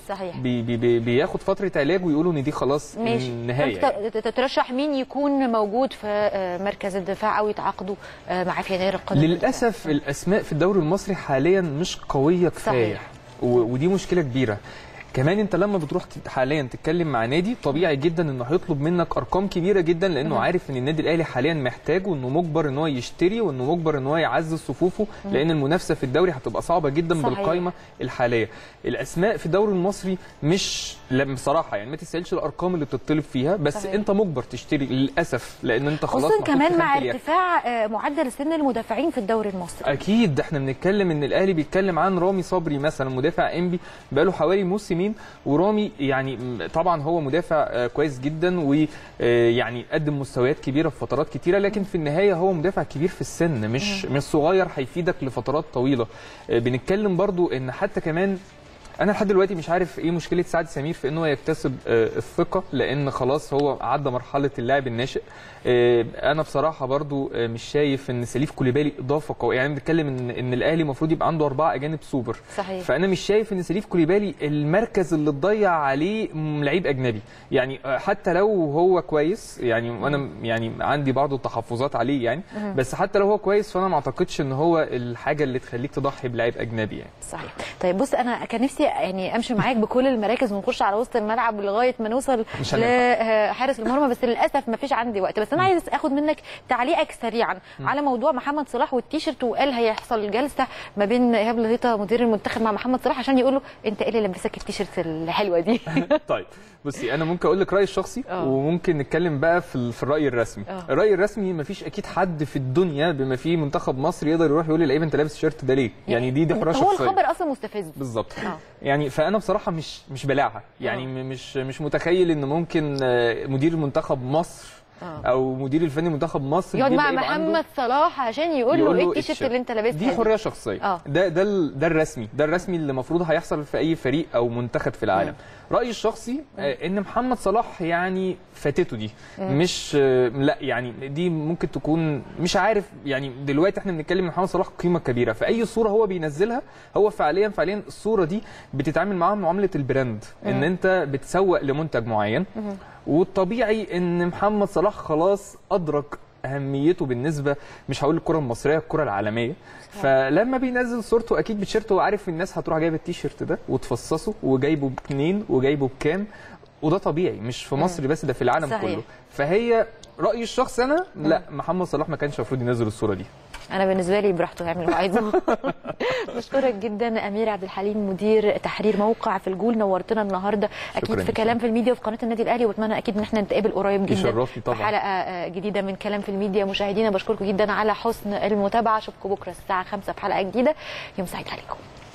بياخد فتره علاج ويقولوا ان دي خلاص النهايه. تترشح مين يكون موجود في مركز الدفاع او يتعاقدوا مع في يناير القادم؟ للاسف الاسماء في الدوري المصري حاليا مش قويه كفايه، ودي مشكله كبيره. كمان انت لما بتروح حاليا تتكلم مع نادي، طبيعي جدا انه هيطلب منك ارقام كبيره جدا، لانه عارف ان النادي الاهلي حاليا محتاج، وانه مجبر ان هو يشتري، وانه مجبر ان هو يعزز صفوفه، لان المنافسه في الدوري هتبقى صعبه جدا بالقائمه الحاليه. الاسماء في الدوري المصري مش بصراحه يعني ما تستاهلش الارقام اللي بتطلب فيها، بس انت مجبر تشتري للاسف، لان انت خلاص خصوصا كمان مع ارتفاع معدل سن المدافعين في الدوري المصري. اكيد احنا بنتكلم ان الاهلي بيتكلم عن رامي صبري مثلا، مدافع انبي بقاله حوالي موسمين، ورامي يعني طبعا هو مدافع كويس جدا، ويعني قدم مستويات كبيره في فترات كتيره، لكن في النهايه هو مدافع كبير في السن، مش صغير هيفيدك لفترات طويله. بنتكلم برضو ان حتى كمان انا لحد دلوقتي مش عارف ايه مشكله سعد سمير في انه يكتسب الثقه، لان خلاص هو عدى مرحله اللاعب الناشئ. انا بصراحه برضو مش شايف ان سليف كوليبالي اضافه قويه، يعني بنتكلم ان الاهلي المفروض يبقى عنده 4 اجانب سوبر. صحيح. فانا مش شايف ان سليف كوليبالي المركز اللي تضيع عليه لعيب اجنبي، يعني حتى لو هو كويس، يعني وانا يعني عندي بعض التحفظات عليه يعني، بس حتى لو هو كويس فانا ما اعتقدش ان هو الحاجه اللي تخليك تضحي بلاعب اجنبي يعني. صحيح. طيب بص، انا كان نفسي يعني امشي معاك بكل المراكز ونخش على وسط الملعب لغايه ما نوصل لحارس المرمى، بس للاسف ما فيش عندي وقت. بس انا عايز اخد منك تعليقك سريعا على موضوع محمد صلاح والتيشيرت، وقال هيحصل جلسه ما بين ايهاب لهيطه مدير المنتخب مع محمد صلاح عشان يقول له انت ايه اللي لبسك التيشيرت الحلوه دي. طيب بصي، انا ممكن اقول لك رايي الشخصي وممكن نتكلم بقى في الراي الرسمي. الراي الرسمي ما فيش اكيد حد في الدنيا بما فيه منتخب مصر يقدر يروح يقول للعيبه انت لابس التيشيرت ده ليه، يعني دي حريه شخصيه. هو الخبر اصلا مستفز بالظبط. يعني فانا بصراحه مش بلاعها، يعني مش متخيل ان ممكن مدير منتخب مصر او مدير الفني منتخب مصر يقعد مع محمد صلاح عشان يقول له ايه التيشيرت اللي انت لابسها دي. حريه شخصيه. ده الرسمي اللي المفروض هيحصل في اي فريق او منتخب في العالم. رايي الشخصي ان محمد صلاح يعني فاتته دي، مش لا يعني دي ممكن تكون مش عارف. يعني دلوقتي احنا بنتكلم ان محمد صلاح قيمه كبيره، في اي صوره هو بينزلها هو فعليا الصوره دي بتتعامل معاها معامله البراند، ان انت بتسوق لمنتج معين. والطبيعي ان محمد صلاح خلاص ادرك اهميته بالنسبه، مش هقول الكره المصريه، الكره العالميه. فلما بينزل صورته اكيد بتيشيرت، هو عارف الناس هتروح جايبه التيشيرت ده وتفصصه وجايبه ب2 وجايبه بكام، وده طبيعي مش في مصر بس، ده في العالم كله. فهي رايي الشخصي انا لا، محمد صلاح ما كانش المفروض ينزل الصوره دي. انا بالنسبه لي براحته يعمل اللي عايزه. بشكرك جدا امير عبد الحليم، مدير تحرير موقع في الجول، نورتنا النهارده اكيد في كلام في الميديا وفي قناه النادي الاهلي، واتمنى اكيد ان احنا نتقابل قريب جدا. يشرفني طبعا في حلقه جديده من كلام في الميديا. مشاهدينا بشكركم جدا على حسن المتابعه، اشوفكم بكره الساعه 5 في حلقه جديده. يوم سعيد عليكم.